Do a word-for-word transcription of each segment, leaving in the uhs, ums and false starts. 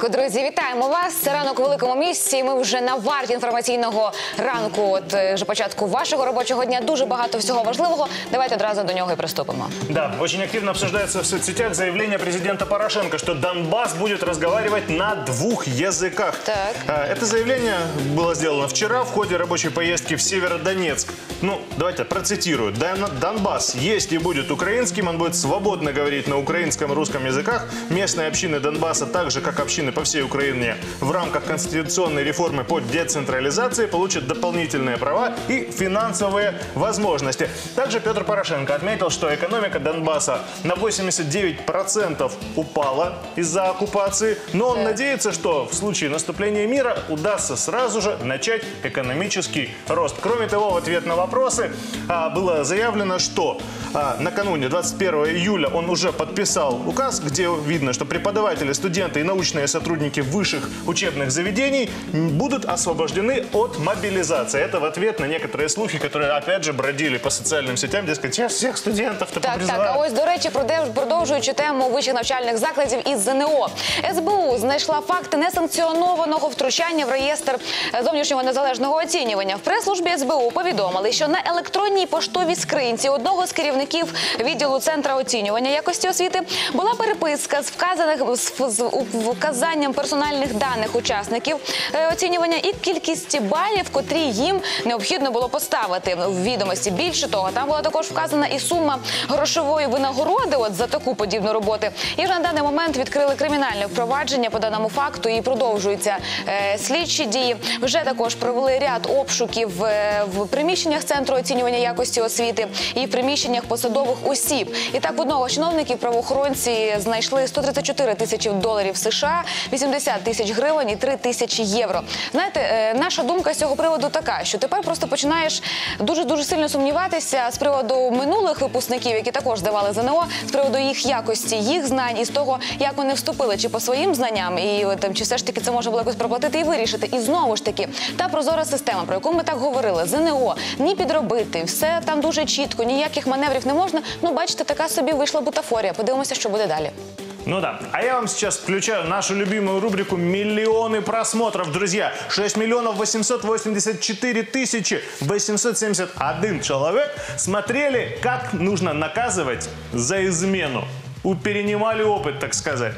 ранку, друзі! Вітаємо вас! Це ранок у великому місті. Ми вже на варті інформаційного ранку. От вже початку вашого робочого дня. Дуже багато всього важливого. Давайте одразу до нього і приступимо. Да, очень активно обсуждается в соцсетях заявление президента Порошенко, что Донбасс будет разговаривать на двух языках. Так. Это заявление было сделано вчера в ходе рабочей поездки в Северодонецк. Ну, давайте процитирую. Донбасс, если будет украинским, он будет свободно говорить на украинском и русском языках. Местные общины Донбасса, так же как общины по всей Украине, в рамках конституционной реформы по децентрализации получат дополнительные права и финансовые возможности. Также Петр Порошенко отметил, что экономика Донбасса на восемьдесят девять процентов упала из-за оккупации, но он надеется, что в случае наступления мира удастся сразу же начать экономический рост. Кроме того, в ответ на вопросы а, было заявлено, что а, накануне двадцать первого июля он уже подписал указ, где видно, что преподаватели, студенты и научные сотрудники высших учебных заведений будут освобождены от мобилизации. Это в ответ на некоторые слухи, которые, опять же, бродили по социальным сетям, дескать, сейчас всех студентов-то Так, попризывают. так, а ось, до речі, продовжуючи тему вищих навчальних закладів із ЗНО. ес бе у знайшла факти несанкціонованого втручання в реєстр зовнішнього незалежного оцінювання. В прес-службі ес бе у повідомили, що на електронній поштовій скринці одного з керівників відділу Центру оцінювання якості освіти була переписка з вказаних з вказанням персональних даних учасників оцінювання і кількість балів, котрі їм необхідно було поставити в відомості. Більше того, там була також вказана і сума грошової винагороди от за таку подібну роботу. І вже на даний момент відкрили кримінальне впровадження по даному факту і продовжуються е, слідчі дії. Вже також провели ряд обшуків е, в приміщеннях Центру оцінювання якості освіти і в приміщеннях посадових осіб. І так, одного чиновників правоохоронці знайшли сто тридцять чотири тисячі доларів США, вісімдесят тисяч гривень і три тисячі євро. Знаєте, е, наша думка з цього приводу така, що тепер просто починаєш дуже-дуже сильно сумніватися з приводу минулих випускників, які також здавали ЗНО, з приводу їх якості, їх знань і з того, як вони вступили, чи по своїм знанням, і там, чи все ж таки це можна було якось проплатити і вирішити. І знову ж таки, та прозора система, про яку ми так говорили, ЗНО, ні підробити, все там дуже чітко, ніяких маневрів не можна. Ну, бачите, така собі вийшла бутафорія. Подивимося, що буде далі. Ну да. А я вам сейчас включаю нашу любимую рубрику «Миллионы просмотров». Друзья, шесть миллионов восемьсот восемьдесят четыре тысячи восемьсот семьдесят один человек смотрели, как нужно наказывать за измену. Перенимали опыт, так сказать.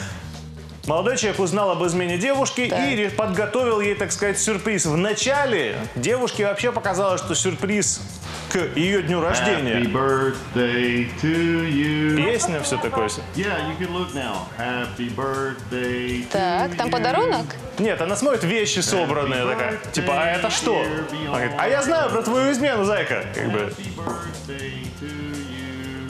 Молодой человек узнал об измене девушки да. и подготовил ей, так сказать, сюрприз. Вначале девушке вообще показалось, что сюрприз к ее дню рождения. Happy birthday to you. Песня, все такое. Yeah, you can look now. Happy birthday to Так, там you. подарунок? Нет, она смотрит, вещи собранные, такая. Типа, а это что? Она говорит, а я знаю про твою измену, зайка. Как бы. Happy birthday to you.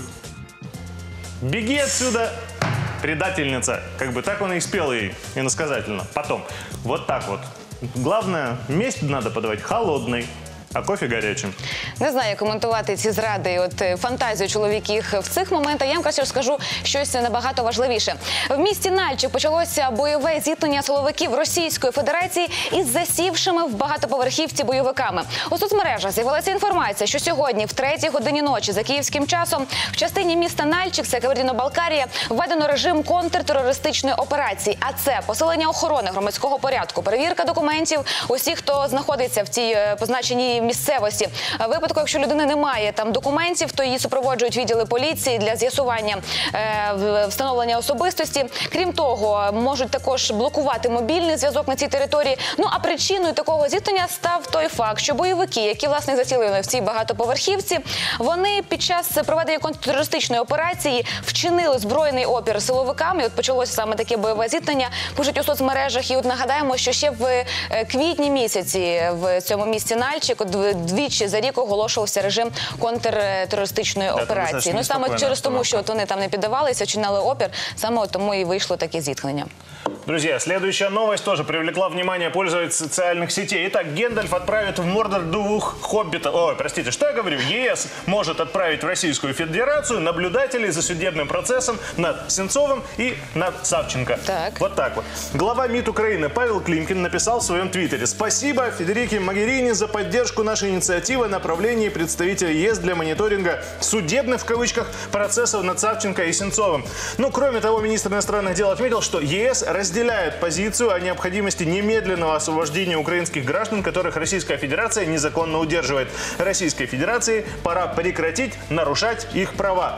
Беги отсюда, предательница. Как бы так он и спел ей иносказательно. Потом, вот так вот. Главное, месть надо подавать холодной, а кофе гарячим. Не знаю, як коментувати ці зради, от фантазію чоловіків в цих моментах. Я вам краще розкажу щось набагато важливіше. В місті Нальчик почалося бойове зіткнення силовиків Російської Федерації із засівшими в багатоповерхівці бойовиками. У соцмережах з'явилася інформація, що сьогодні в третій годині ночі за київським часом в частині міста Нальчик, це Кабардино-Балкарія, введено режим контртерористичної операції. А це посилення охорони громадського порядку, перевірка документів усіх, хто знаходиться в цій позначеній місцевості. В випадку, якщо людини немає там документів, то її супроводжують відділи поліції для з'ясування е, встановлення особистості. Крім того, можуть також блокувати мобільний зв'язок на цій території. Ну, а причиною такого зіткнення став той факт, що бойовики, які, власне, засіли в цій багатоповерхівці, вони під час проведення контртерористичної операції вчинили збройний опір силовикам. І от почалося саме таке бойове зіткнення, пишуть у соцмережах. І от нагадаємо, що ще в квітні місяці в цьому місті Нальчик двічі за рік оголошувався режим контртерористичної да, операції. Ну, саме через тому, що от вони там не піддавалися, чиняли опір, саме тому і вийшло таке зіткнення. Друзья, следующая новость тоже привлекла внимание пользователей социальных сетей. Итак, Гендальф отправит в Мордор двух хоббитов. Ой, простите, что я говорю? ЕС может отправить в Российскую Федерацию наблюдателей за судебным процессом над Сенцовым и над Савченко. Так. Вот так вот. Глава МИД Украины Павел Климкин написал в своем твиттере: «Спасибо Федерике Могерини за поддержку нашей инициативы о направлении представителей ЕС для мониторинга судебных, в кавычках, процессов над Савченко и Сенцовым». Ну, кроме того, министр иностранных дел отметил, что ЕС разделяет разделяет позицию о необходимости немедленного освобождения украинских граждан, которых Российская Федерация незаконно удерживает. Российской Федерации пора прекратить нарушать их права.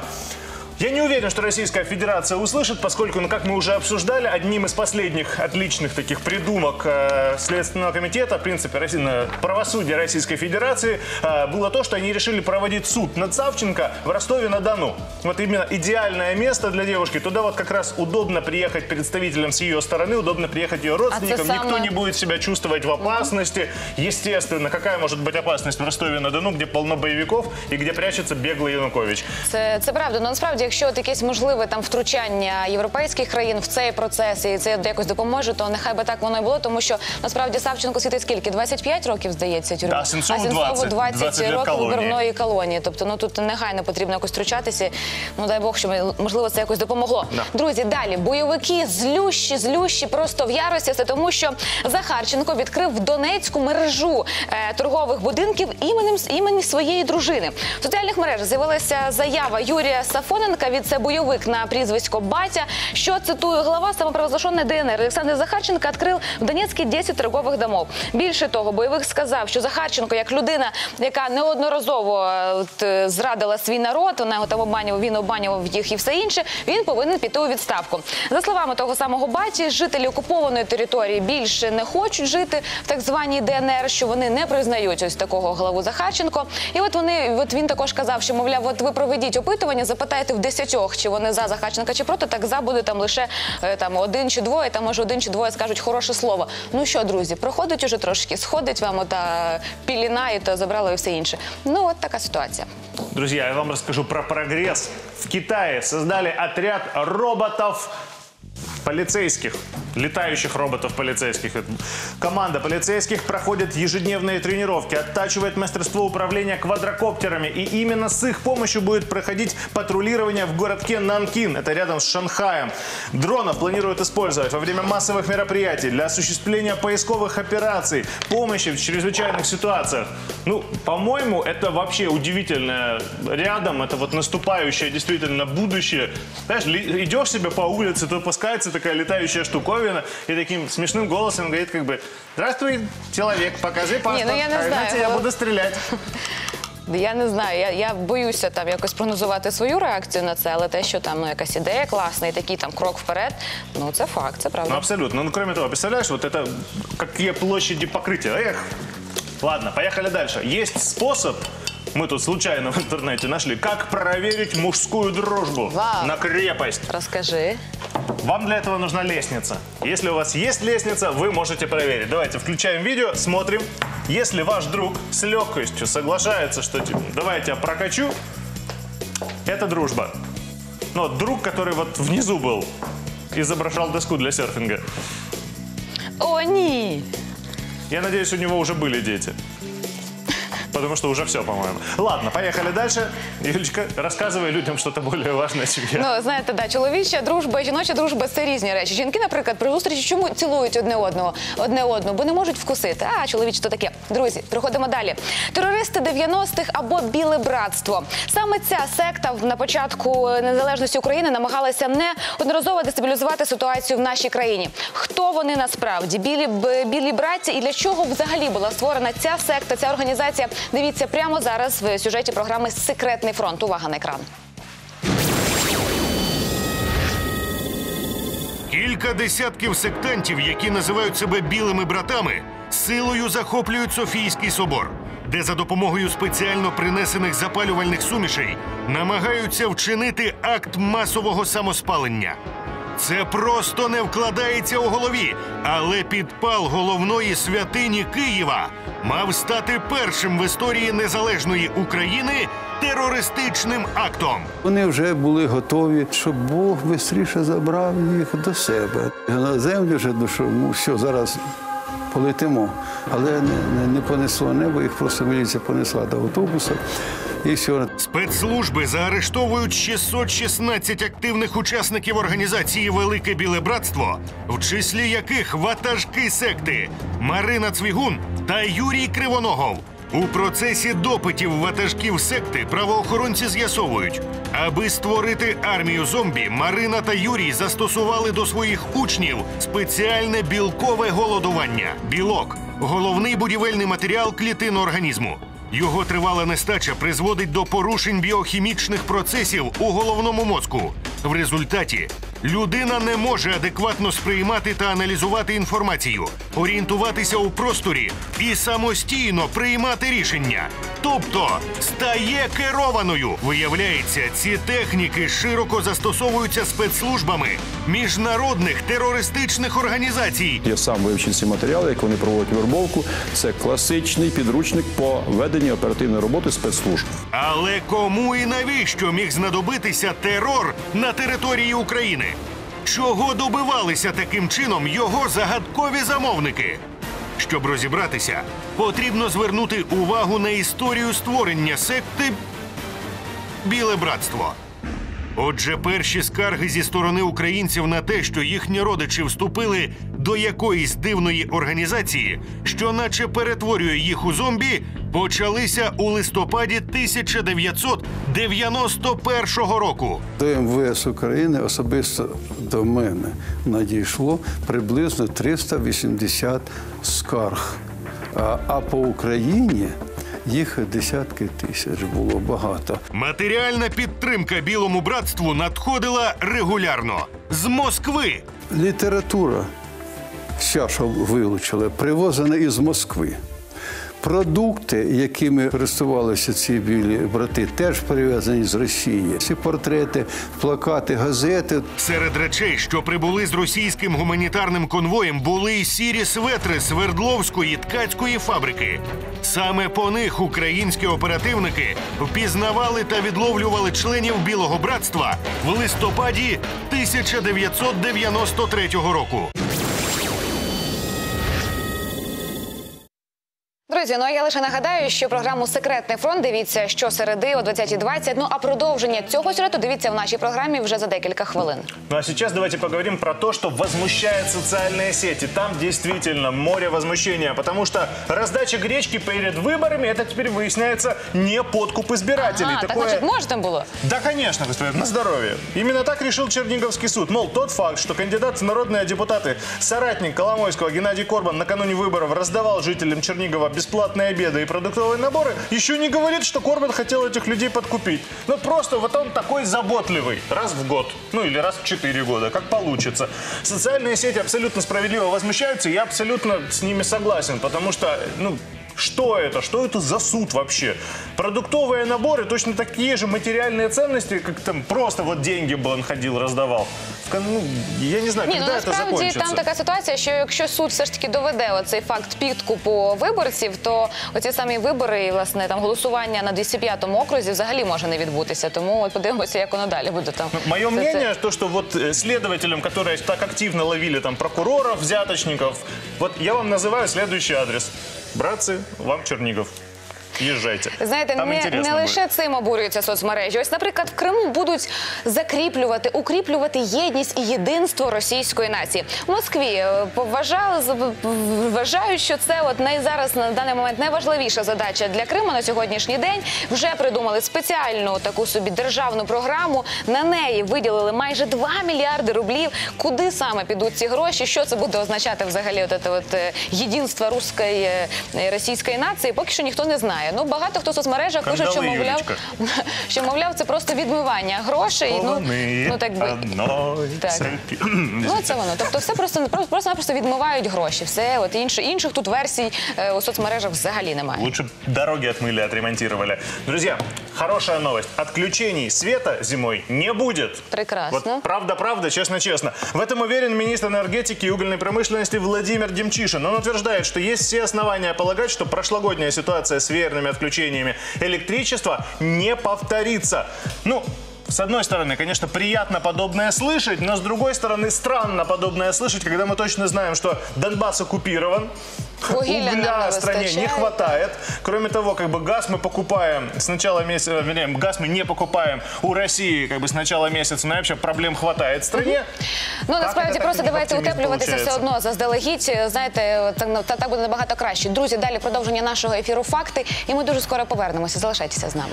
Я не уверен, что Российская Федерация услышит, поскольку, ну, как мы уже обсуждали, одним из последних отличных таких придумок э, Следственного комитета, в принципе, Росси... правосудия Российской Федерации, э, было то, что они решили проводить суд над Савченко в Ростове-на-Дону. Вот именно идеальное место для девушки. Туда вот как раз удобно приехать представителям с ее стороны, удобно приехать ее родственникам. А Никто самое... не будет себя чувствовать в опасности. Естественно, какая может быть опасность в Ростове-на-Дону, где полно боевиков и где прячется беглый Янукович? Це, це правда. Ну, насправді, якщо от якесь можливе там втручання європейських країн в цей процес і це якось допоможе, то нехай би так воно і було, тому що насправді Савченко світить скільки? двадцять п'ять років, здається, тюрмі? Да, Сенцову а Сенцову двадцять, двадцять років колонії. виборної колонії. Тобто, ну тут негайно потрібно якось втручатися. Ну дай Бог, що можливо це якось допомогло. Да. Друзі, далі бойовики злющі, злющі, просто в ярості, це тому, що Захарченко відкрив в Донецьку мережу е, торгових будинків іменем імені своєї дружини. В соціальних мережах з'явилася заява Юрія Сафоненка від це бойовик на прізвисько Батя, що, цитую, глава самопровозглашенной ДНР Олександр Захарченко відкрив в Донецьку десять торгових домов. Більше того, бойовик сказав, що Захарченко, як людина, яка неодноразово от, зрадила свій народ, вона його там обманював, він обманював їх і все інше, він повинен піти у відставку. За словами того самого Баті, жителі окупованої території більше не хочуть жити в так званій ДНР, що вони не признають ось такого главу Захарченко. І от вони, от він також казав, що, мовляв, от ви проведіть опитування, запитайте в десятьох, чи вони за Захарченка чи проти, так за буде там лише е, там один чи двоє, там може один чи двоє скажуть хороше слово. Ну що, друзі, проходить уже трошки, сходить вам ота піліна і то забрало і все інше. Ну от така ситуація. Друзья, я вам расскажу про прогресс. В Китае создали отряд роботов полицейских, летающих роботов полицейских. Команда полицейских проходит ежедневные тренировки, оттачивает мастерство управления квадрокоптерами. И именно с их помощью будет проходить патрулирование в городке Нанкин. Это рядом с Шанхаем. Дронов планируют использовать во время массовых мероприятий для осуществления поисковых операций, помощи в чрезвычайных ситуациях. Ну, по-моему, это вообще удивительно. Рядом это вот наступающее действительно будущее. Знаешь, идешь себе по улице, то пускается такая летающая штуковина и таким смешным голосом говорит как бы: «Здравствуй, человек, покажи паспорт, Не, ну я не а знаю, иначе я но- буду стрелять». Я не знаю, я, я боюся там якось прогнозувати свою реакцію на це, але те, що там ну, якась ідея класна і такий там крок вперед, ну це факт, це правда. Ну, абсолютно. Ну, кроме того, представляешь, вот это какие площади покрытия. Эх. Ладно, поехали дальше. Есть способ, мы тут случайно в интернете нашли, как проверить мужскую дружбу Вау. на крепость. Розкажи. Вам для этого нужна лестница. Если у вас есть лестница, вы можете проверить. Давайте включаем видео, смотрим. Если ваш друг с легкостью соглашается, что типа, давай я тебя прокачу, это дружба. Но друг, который вот внизу был, изображал доску для серфинга. О, ні! Я надеюсь, у него уже были дети. Потому что уже все, по-моему. Ладно, поехали дальше. Юлечка, рассказывай людям что-то более важное, чем я. Ну, знаєте, да, чоловіча дружба і жіноча дружба – це різні речі. Жінки, наприклад, при зустрічі чому цілують одне одного, одне одну, бо не можуть вкусити. А, чоловічі то таке. Друзі, приходимо далі. Терористи дев'яностих або біле братство. Саме ця секта на початку незалежності України намагалася неодноразово дестабілізувати ситуацію в нашій країні. Хто вони насправді? Білі, б- білі братці і для чого взагалі була створена ця секта, ця організація? Дивіться прямо зараз в сюжеті програми «Секретний фронт». Увага на екран. Кілька десятків сектантів, які називають себе білими братами, силою захоплюють Софійський собор, де за допомогою спеціально принесених запалювальних сумішей намагаються вчинити акт масового самоспалення. Це просто не вкладається у голові, але підпал головної святині Києва мав стати першим в історії незалежної України терористичним актом. Вони вже були готові, щоб Бог швидше забрав їх до себе. На землю вже, ну що, ну все, зараз полетимо. Але не, не, не понесло небо, їх просто міліція понесла до автобуса. І все. Спецслужби заарештовують шістсот шістнадцять активних учасників організації «Велике Біле Братство», в числі яких ватажки секти Марина Цвігун та Юрій Кривоногов. У процесі допитів ватажків секти правоохоронці з'ясовують, аби створити армію зомбі, Марина та Юрій застосували до своїх учнів спеціальне білкове голодування. Білок – головний будівельний матеріал клітин організму. Його тривала нестача призводить до порушень біохімічних процесів у головному мозку. В результаті людина не може адекватно сприймати та аналізувати інформацію, орієнтуватися у просторі і самостійно приймати рішення. Тобто стає керованою. Виявляється, ці техніки широко застосовуються спецслужбами міжнародних терористичних організацій. Я сам вивчив ці матеріали, як вони проводять вербовку. Це класичний підручник по веденню оперативної роботи спецслужб. Але кому і навіщо міг знадобитися терор на території України? Чого добивалися таким чином його загадкові замовники? Щоб розібратися, потрібно звернути увагу на історію створення секти «Біле братство». Отже, перші скарги зі сторони українців на те, що їхні родичі вступили до якоїсь дивної організації, що наче перетворює їх у зомбі, почалися у листопаді тисяча дев'ятсот дев'яносто першого року. До ем ве ес України особисто до мене надійшло приблизно триста вісімдесят скарг. А, а по Україні їх десятки тисяч було багато. Матеріальна підтримка Білому братству надходила регулярно. З Москви. Література, вся, що вилучили, привозена із Москви. Продукти, якими користувалися ці білі брати, теж привезені з Росії. Ці портрети, плакати, газети. Серед речей, що прибули з російським гуманітарним конвоєм, були й сірі светри Свердловської ткацької фабрики. Саме по них українські оперативники впізнавали та відловлювали членів Білого братства в листопаді тисяча дев'ятсот дев'яносто третього року. Друзі, ну а я лише нагадаю, що програму «Секретний фронт» дивіться щосереди о двадцятій двадцять. Ну а продовження цього сюжету дивіться в нашій програмі вже за декілька хвилин. Ну а сейчас давайте поговорим про то, что возмущает социальные сети. Там действительно море возмущения, потому что раздача гречки перед выборами, это теперь выясняется не подкуп избирателей. А, так Такое... значит, можно было? Да, конечно, господин, на здоровье. Именно так решил Черниговский суд. Мол, тот факт, что кандидат в народные депутаты, соратник Коломойского Геннадий Корбан накануне выборов раздавал жителям Чернигова бесплатные обеды и продуктовые наборы, еще не говорит, что Корбан хотел этих людей подкупить. Ну просто вот он такой заботливый. Раз в год. Ну или раз в четыре года. Как получится. Социальные сети абсолютно справедливо возмущаются. Я абсолютно с ними согласен. Потому что, ну... Что это? Что это за суд вообще? Продуктовые наборы, точно такие же материальные ценности, как там просто вот деньги бы он ходил, раздавал. Ну, я не знаю, Ні, когда ну это насправді закончится. там така ситуація, що якщо суд все ж таки доведе оцей факт підкупу виборців, то оці самі вибори і, власне, там голосування на двісті п'ятому окрузі взагалі може не відбутися. Тому от подивимося, як воно далі буде там. Мое Це- мнение, це- то, что вот э, следователям, которые так активно ловили там прокуроров, взяточников, вот я вам называю следующий адрес. Братцы, вам Чернигов. Їжджайте. Знаєте, Там не, інтересно не буде. лише цим обурюються соцмережі. Ось, наприклад, в Криму будуть закріплювати, укріплювати єдність і єдинство російської нації. В Москві е, поважали, з- вважають, що це от най, зараз на даний момент найважливіша задача для Криму на сьогоднішній день. Вже придумали спеціальну таку собі державну програму. На неї виділили майже два мільярди рублів. Куди саме підуть ці гроші? Що це буде означати взагалі от це от е, єдинство руської е, російської нації? Поки що ніхто не знає. Ну, багато хто в соцмережах пишуть, що, Кандали, мовляв, Юлічка. що, мовляв, це просто відмивання грошей. Ну, Вони ну, так би. одної Так. цепі. Ну, це воно. Тобто все просто, просто, просто відмивають гроші. Все, от інше, інших тут версій е, у соцмережах взагалі немає. Лучше б дороги отмыли, отремонтировали. Друзья, хорошая новость. Отключений света зимой не будет. Прекрасно. Вот правда-правда, честно-честно. В этом уверен министр энергетики и угольной промышленности Владимир Демчишин. Он утверждает, что есть все основания полагать, что прошлогодняя ситуация с веерными отключениями электричества не повторится. Ну, с одной стороны, конечно, приятно подобное слышать, но с другой стороны, странно подобное слышать, когда мы точно знаем, что Донбасс оккупирован, Вугілля нам угля не стране не вистачає. хватает. Кроме того, как бы газ мы покупаем с начала месяца, вернее, газ мы не покупаем у России как бы с начала месяца, но вообще проблем хватает в стране. Ну, Как насправді, это просто так давайте оптимізм утеплюватися все получається? одно заздалегідь. Знаєте, так, та- так буде набагато краще. Друзі, далі продовження нашого ефіру «Факти». І ми дуже скоро повернемося. Залишайтеся з нами.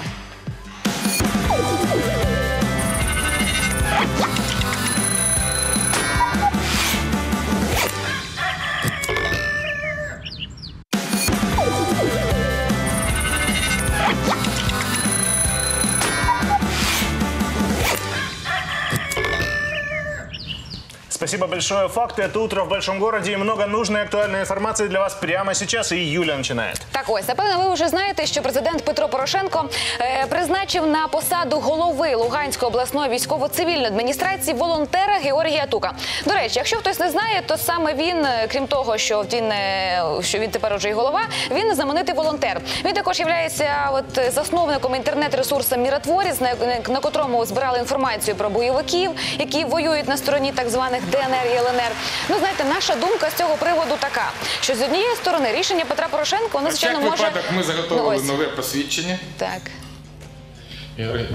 Спасибо большое. Факты – это утро в большом городе и много нужной и актуальной информации для вас прямо сейчас. И Юля начинает. Так ось, напевно, ви вже знаєте, що президент Петро Порошенко е, призначив на посаду голови Луганської обласної військово-цивільної адміністрації волонтера Георгія Тука. До речі, якщо хтось не знає, то саме він, е, крім того, що він, е, що він тепер уже і голова, він знаменитий волонтер. Він також є от, засновником інтернет-ресурсу «Міротворець», на, на котрому збирали інформацію про бойовиків, які воюють на стороні так званих Д Н Р і Л Н Р. Ну, знаєте, наша думка з цього приводу така, що з однієї сторони рішення Петра Порошенка, воно, На звичайно, всяк може... випадок ми заготовили Ну, ось. нове посвідчення. Так. Ігор,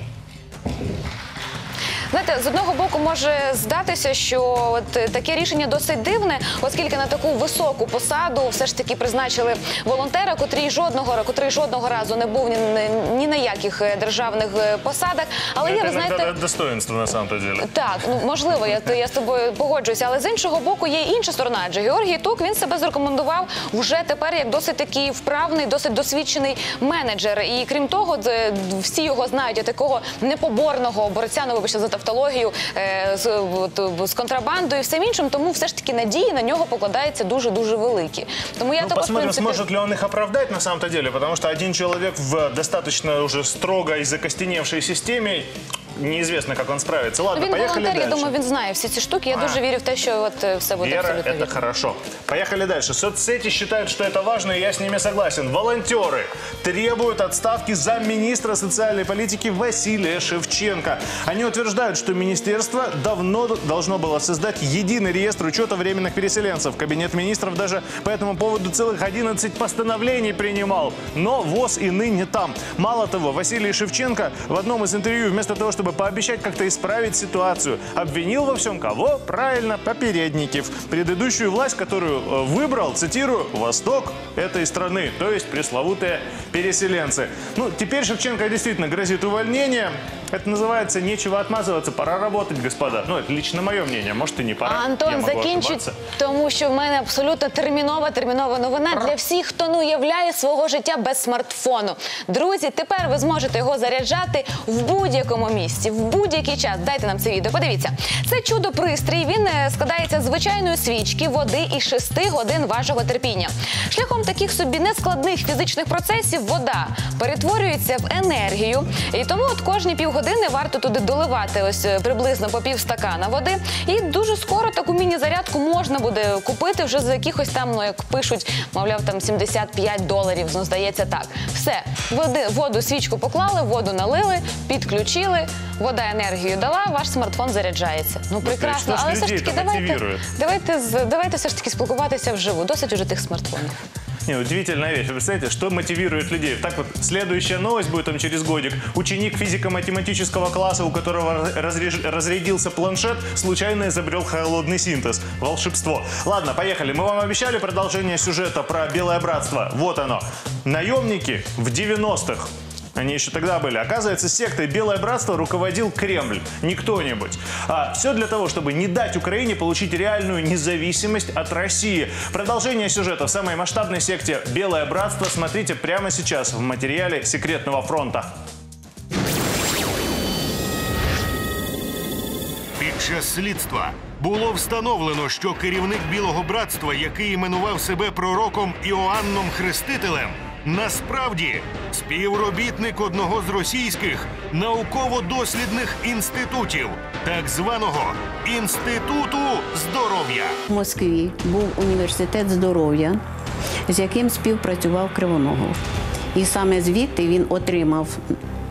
Знаєте, з одного боку може здатися, що от таке рішення досить дивне, оскільки на таку високу посаду все ж таки призначили волонтера, котрий жодного, котрий жодного разу не був ні, ні на яких державних посадах. Але є, Это ви иногда знаєте... достоинство на самом-то деле. Так, ну можливо, я, я з тобою погоджуюся, але з іншого боку є інша сторона. Адже Георгій Тук, він себе зарекомендував вже тепер як досить такий вправний, досить досвідчений менеджер. І крім того, де всі його знають, як такого непоборного борця, ну вибачте за тавтологію, е, з, от, з контрабандою і всім іншим, тому все ж таки надії на нього покладаються дуже-дуже великі. Тому я Ну, також, в посмотрим, принципі... сможет ли он их оправдать на самом-то деле, потому что один человек в достаточно уже строго и закостеневшей системе, неизвестно, как он справится. Ладно, Він поехали волонтер, я дальше. думаю, він знає всі ці штуки. Я А. дуже вірю в те, що от е, все буде Вера, абсолютно это вірно. хорошо. Поехали дальше. Соцсети считают, что это важно, и я с ними согласен. Волонтеры требуют отставки замминистра социальной политики Василия Шевченко. Они утверждают, что министерство давно должно было создать единый реестр учета временных переселенцев. Кабинет министров даже по этому поводу целых одиннадцать постановлений принимал. Но ВОЗ и ныне там. Мало того, Василий Шевченко в одном из интервью вместо того, чтобы пообещать как-то исправить ситуацию, обвинил во всем кого? Правильно, попередников. Предыдущую власть, которую э, выбрал, цитирую, «Восток этой страны», то есть пресловутые переселенцы. Ну, теперь Шевченко действительно грозит увольнение. Это называется «нечего отмазываться, пора работать, господа». Ну, это лично мое мнение, может и не пора. А Я Антон могу закінчить, ошибаться. тому що в мене абсолютно термінова, термінова новина для всіх, хто не уявляє свого життя без смартфону. Друзі, тепер ви зможете його заряджати в будь-якому місці, в будь-який час. Дайте нам це відео, подивіться. Це чудо-пристрій, він е, складається з звичайної свічки, води і шести годин вашого терпіння. Шляхом таких собі нескладних фізичних процесів вода перетворюється в енергію, і тому от кожні півгодини варто туди доливати ось е, приблизно по пів стакана води. І дуже скоро таку міні-зарядку можна буде купити вже за якихось там, ну як пишуть, мовляв, там сімдесят п'ять доларів, ну здається так. Все, води, воду, свічку поклали, воду налили, підключили, вода енергію дала, ваш смартфон заряджається. Ну прекрасно, що ж але все ж людей-то таки давайте, мотивує? давайте, з- давайте все ж таки спілкуватися вживу. Досить уже тих смартфонів. Не, удивительная вещь. Вы представляете, что мотивирует людей? Так вот, следующая новость будет там через годик. Ученик физико-математического класса, у которого разреж- разрядился планшет, случайно изобрел холодный синтез. Волшебство. Ладно, поехали. Мы вам обещали продолжение сюжета про Белое Братство. Вот оно. Наемники в девяностых. Они еще тогда были. Оказывается, сектой Белое Братство руководил Кремль. Не кто-нибудь. А все для того, чтобы не дать Украине получить реальную независимость от России. Продолжение сюжета в самой масштабной секте Белое Братство смотрите прямо сейчас в материале «Секретного фронта». Під час слідства було встановлено, що керівник Білого Братства, який іменував себе пророком Іоанном Хрестителем, насправді співробітник одного з російських науково-дослідних інститутів, так званого Інституту здоров'я. В Москві був університет здоров'я, з яким співпрацював Кривоногов. І саме звідти він отримав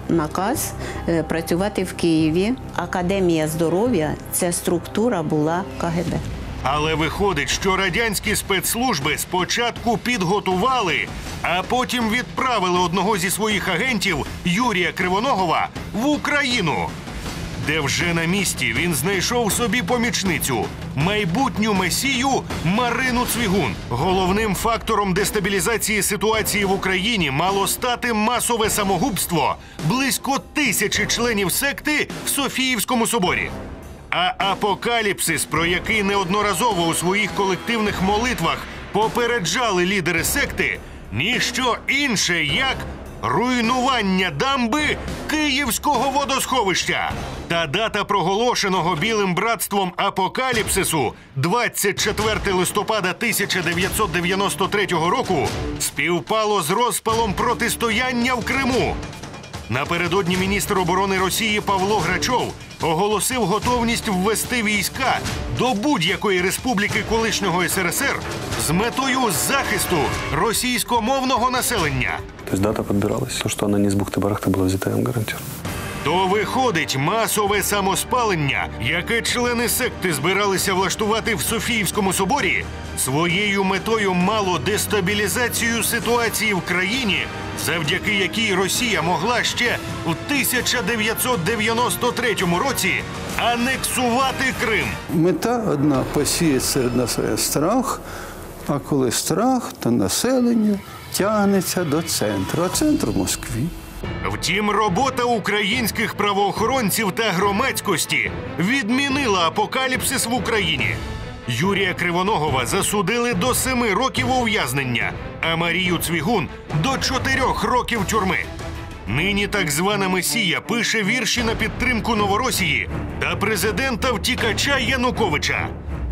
наказ е, працювати в Києві. Академія здоров'я – ця структура була ка ге бе. Але виходить, що радянські спецслужби спочатку підготували, а потім відправили одного зі своїх агентів, Юрія Кривоногова, в Україну, де вже на місці він знайшов собі помічницю – майбутню месію Марину Цвігун. Головним фактором дестабілізації ситуації в Україні мало стати масове самогубство близько тисячі членів секти в Софіївському соборі. А апокаліпсис, про який неодноразово у своїх колективних молитвах попереджали лідери секти, ніщо інше, як руйнування дамби Київського водосховища. Та дата проголошеного Білим братством апокаліпсису двадцять четверте листопада тисяча дев'ятсот дев'яносто третього року співпало з розпалом протистояння в Криму. Напередодні міністр оборони Росії Павло Грачов оголосив готовність ввести війська до будь-якої республіки колишнього ес ер ес ер з метою захисту російськомовного населення. То есть дата подбиралась, то, что она не с бухты-барахты была взята, я вам гарантирую. То виходить масове самоспалення, яке члени секти збиралися влаштувати в Софіївському соборі, своєю метою мало дестабілізацію ситуації в країні, завдяки якій Росія могла ще в тисяча дев'ятсот дев'яносто третьому році анексувати Крим. Мета одна – посіяти серед населення страх, а коли страх, то населення тягнеться до центру, а центр в Москві. Втім, робота українських правоохоронців та громадськості відмінила апокаліпсис в Україні. Юрія Кривоногова засудили до семи років ув'язнення, а Марію Цвігун – до чотирьох років тюрми. Нині так звана Месія пише вірші на підтримку Новоросії та президента-втікача Януковича.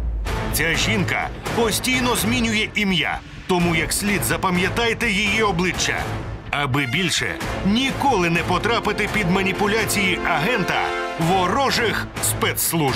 Ця жінка постійно змінює ім'я, тому як слід запам'ятайте її обличчя, аби більше ніколи не потрапити під маніпуляції агента ворожих спецслужб.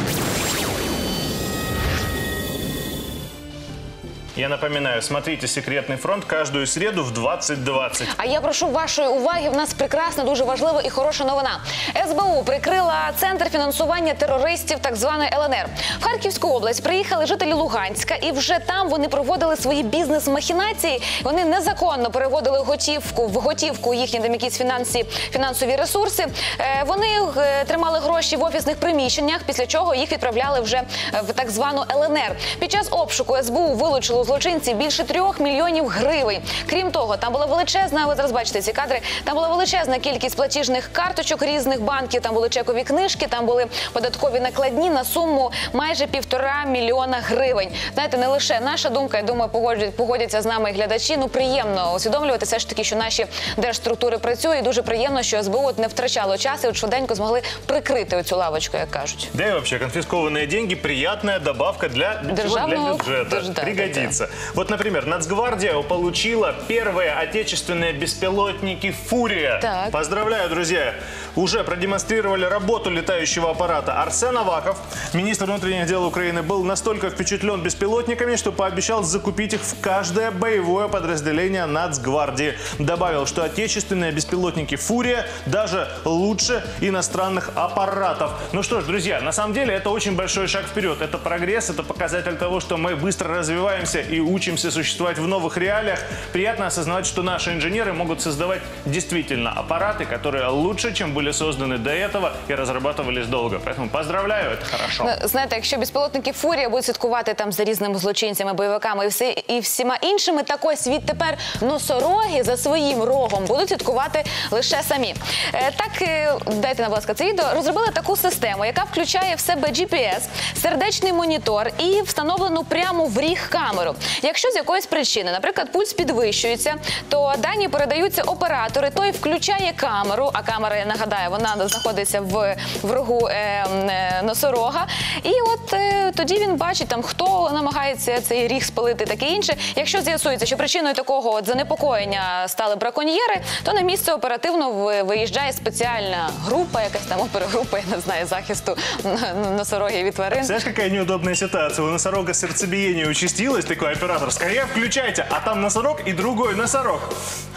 Я напоминаю, смотрите «Секретный фронт» каждую среду в двадцять двадцять. А я прошу вашої уваги, в нас прекрасна, дуже важлива і хороша новина. ес бе у прикрила центр фінансування терористів, так званої ел ен ер. В Харківську область приїхали жителі Луганська, і вже там вони проводили свої бізнес-махінації. Вони незаконно переводили готівку, в готівку їхні там якісь фінансі, фінансові ресурси. Е, вони е, тримали гроші в офісних приміщеннях, після чого їх відправляли вже в так звану ел ен ер. Під час обшуку ес бе у вилучило у злочинців більше трьох мільйонів гривень. Крім того, там була величезна, ви зараз бачите ці кадри, там була величезна кількість платіжних карточок різних банків, там були чекові книжки, там були податкові накладні на суму майже півтора мільйона гривень. Знаєте, не лише наша думка, я думаю, погодять, погодяться з нами і глядачі. Ну, приємно усвідомлювати все ж таки, що наші держструктури працюють. І дуже приємно, що ес бе у не втрачало час і от швиденько змогли прикрити оцю лавочку, як кажуть. Да и вообще, конфискованные деньги – приятная добавка для, для бюджета. Да, Пригодится. да, да. Вот, например, Нацгвардия получила первые отечественные беспилотники «Фурия». Так. Поздравляю, друзья! Уже продемонстрировали работу летающего аппарата. Арсен Аваков, министр внутренних дел Украины, был настолько впечатлен беспилотниками, что пообещал закупить их в каждое боевое подразделение Нацгвардии. Добавил, что отечественные беспилотники «Фурия» даже лучше иностранных аппаратов. Ну что ж, друзья, на самом деле это очень большой шаг вперед. Это прогресс, это показатель того, что мы быстро развиваемся и учимся существовать в новых реалиях. Приятно осознавать, что наши инженеры могут создавать действительно аппараты, которые лучше, чем были созданы до этого и разрабатывались долго. Поэтому поздравляю, это хорошо. Ну, знаєте, якщо безпілотники «Фурія» будуть слідкувати там за різними злочинцями, бойовиками і, все, і всіма іншими, так ось відтепер носороги за своїм рогом будуть слідкувати лише самі. Е, так, е, дайте нам, будь ласка, це відео. Розробили таку систему, яка включає в себе джі пі ес, сердечний монітор і встановлену прямо в ріг камеру. Якщо з якоїсь причини, наприклад, пульс підвищується, то дані передаються оператору, той включає камеру, а камера, я нагадаю, вона знаходиться в, в рогу е, е, носорога, і от е, тоді він бачить, там, хто намагається цей ріг спалити, таке інше. Якщо з'ясується, що причиною такого от занепокоєння стали браконьєри, то на місце оперативно виїжджає спеціальна група, якась там опергрупа, я не знаю, захисту носорогів і тварин. Знаешь, какая неудобная ситуация? У носорога сердцебиение участилось, такой оператор, скорее включайте, а там носорог и другой носорог.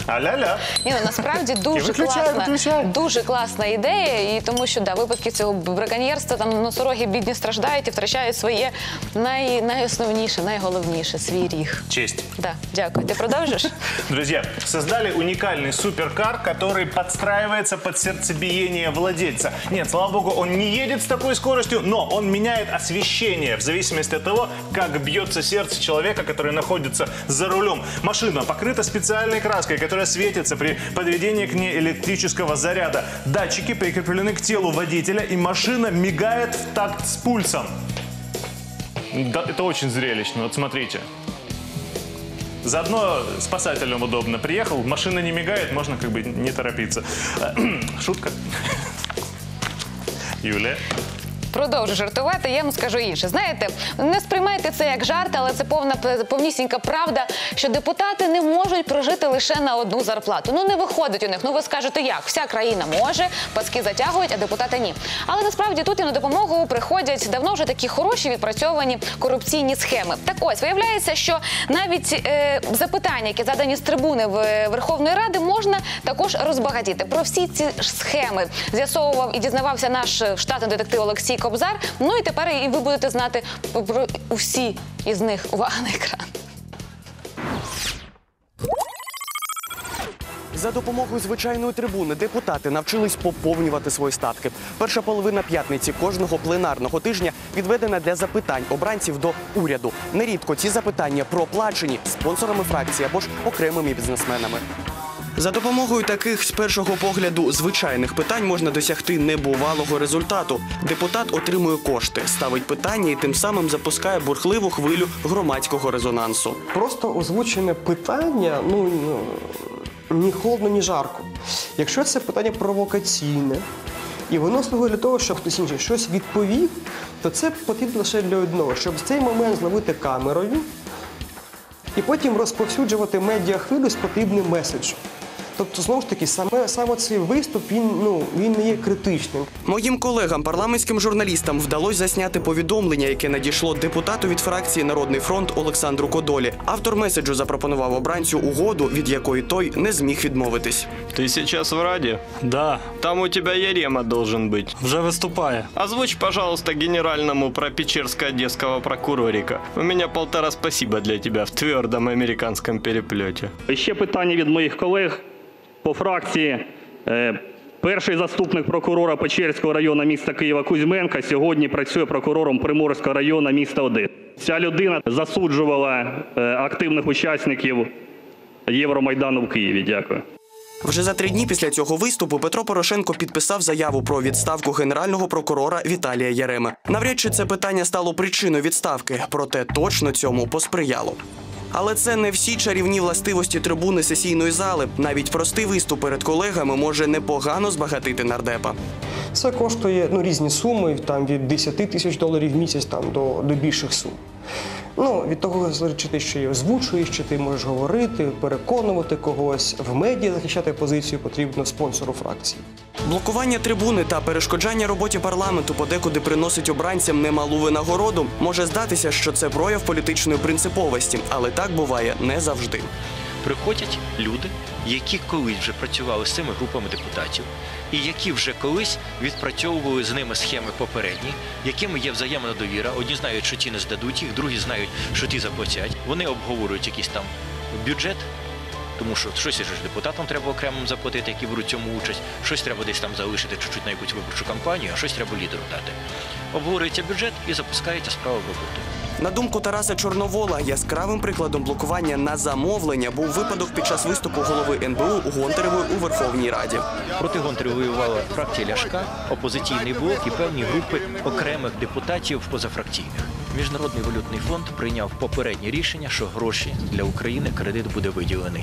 А-ля-ля. Ні, ну, насправді дуже виключай, класна, виключай. дуже класна ідея, і тому що да, випадки цього браконьєрства, там носороги бідні страждають і втрачають своє най, найосновніше, найголовніше, свій ріг. Честь. Да, дякую. Ти продовжиш? Друзья, создали уникальный суперкар, который подстраивается под сердцебиение владельца. Нет, слава богу, он не едет с такой скоростью, но он меняет освещение в зависимости от того, как бьется сердце человека, который находится за рулем. Машина покрыта специальной краской, которая светится при подведении к ней электрического заряда. Датчики прикреплены к телу водителя, и машина мигает в такт с пульсом. Да, это очень зрелищно. Вот смотрите. Заодно спасателям удобно. Приехал, машина не мигает, можно как бы не торопиться. Шутка. Юлия. Продовжу жартувати, я вам скажу інше. Знаєте, не сприймайте це як жарт, але це повна, повнісінька правда, що депутати не можуть прожити лише на одну зарплату. Ну не виходить у них. Ну ви скажете як? Вся країна може, паски затягують, а депутати ні. Але насправді тут і на допомогу приходять давно вже такі хороші відпрацьовані корупційні схеми. Так ось, виявляється, що навіть е, запитання, які задані з трибуни в Верховної Ради, можна також розбагатіти. Про всі ці схеми з'ясовував і дізнавався наш штатний детектив Олексій Кобзар. Ну і тепер і ви будете знати про усі із них. Увага на екран. За допомогою звичайної трибуни депутати навчились поповнювати свої статки. Перша половина п'ятниці кожного пленарного тижня відведена для запитань обранців до уряду. Нерідко ці запитання проплачені спонсорами фракції або ж окремими бізнесменами. За допомогою таких, з першого погляду, звичайних питань можна досягти небувалого результату. Депутат отримує кошти, ставить питання і тим самим запускає бурхливу хвилю громадського резонансу. Просто озвучене питання, ну, ні холодно, ні жарко. Якщо це питання провокаційне, і воно слугує для того, щоб хтось інший щось відповів, то це потрібно лише для одного, щоб в цей момент зловити камерою і потім розповсюджувати медіахвилю з потрібним меседжем. Тобто, знову ж таки, саме, саме цей виступ, він, ну, він не є критичним. Моїм колегам, парламентським журналістам, вдалося засняти повідомлення, яке надійшло депутату від фракції «Народний фронт» Олександру Кодолі. Автор меседжу запропонував обранцю угоду, від якої той не зміг відмовитись. Ти зараз в Раді? Да. Там у тебе Ярема должен бути. Вже виступає. Озвучь, пожалуйста, генеральному про Печерско-Одесского прокурорика. У мене полтора спасибо для тебе в твердому американському перепльоті. Ще питання від моїх колег. По фракції перший заступник прокурора Печерського району міста Києва Кузьменка сьогодні працює прокурором Приморського району міста Одеси. Ця людина засуджувала активних учасників Євромайдану в Києві. Дякую. Вже за три дні після цього виступу Петро Порошенко підписав заяву про відставку генерального прокурора Віталія Яреми. Навряд чи це питання стало причиною відставки, проте точно цьому посприяло. Але це не всі чарівні властивості трибуни сесійної зали. Навіть простий виступ перед колегами може непогано збагатити нардепа. Це коштує ну, різні суми, там, від десяти тисяч доларів в місяць там, до, до більших сум. Ну, від того залежить, чи ти ще й озвучуєш, чи ти можеш говорити, переконувати когось. В медіа захищати позицію потрібно спонсору фракції. Блокування трибуни та перешкоджання роботі парламенту подекуди приносить обранцям немалу винагороду. Може здатися, що це прояв політичної принциповості, але так буває не завжди. Приходять люди, які колись вже працювали з цими групами депутатів, і які вже колись відпрацьовували з ними схеми попередні, якими є взаємна довіра. Одні знають, що ті не здадуть їх, другі знають, що ті заплатять. Вони обговорюють якийсь там бюджет, тому що щось ж депутатам треба окремо заплатити, які беруть в цьому участь, щось треба десь там залишити чуть-чуть на якусь виборчу кампанію, а щось треба лідеру дати. Обговорюється бюджет і запускається справа в роботу. На думку Тараса Чорновола, яскравим прикладом блокування на замовлення був випадок під час виступу голови ен бе у Гонтаревої у Верховній Раді. Проти Гонтаревої воювала фракція Ляшка, опозиційний блок і певні групи окремих депутатів позафракційних. Міжнародний валютний фонд прийняв попереднє рішення, що гроші для України, кредит буде виділений.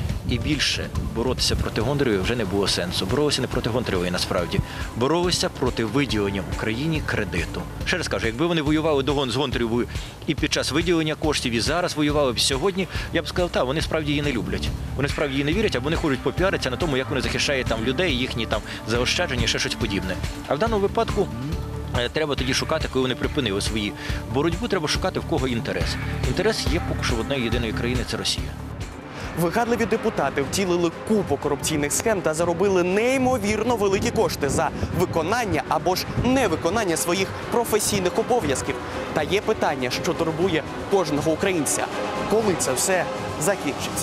І більше боротися проти Гонтаревої вже не було сенсу. Боролися не проти Гонтаревої насправді. Боролися проти виділення Україні кредиту. Ще раз кажу, якби вони воювали догон з Гонтаревою і під час виділення коштів, і зараз воювали б сьогодні, я б сказав, так, вони справді її не люблять. Вони справді її не вірять, а вони хочуть попіаритися на тому, як вони захищають там людей, їхні там заощадження, ще щось подібне. А в даному випадку треба тоді шукати, коли вони припинили свої боротьбу, треба шукати, в кого інтерес. Інтерес є поки що в одної єдиної країни – це Росія. Вигадливі депутати втілили купу корупційних схем та заробили неймовірно великі кошти за виконання або ж невиконання своїх професійних обов'язків. Та є питання, що турбує кожного українця. Коли це все закінчиться?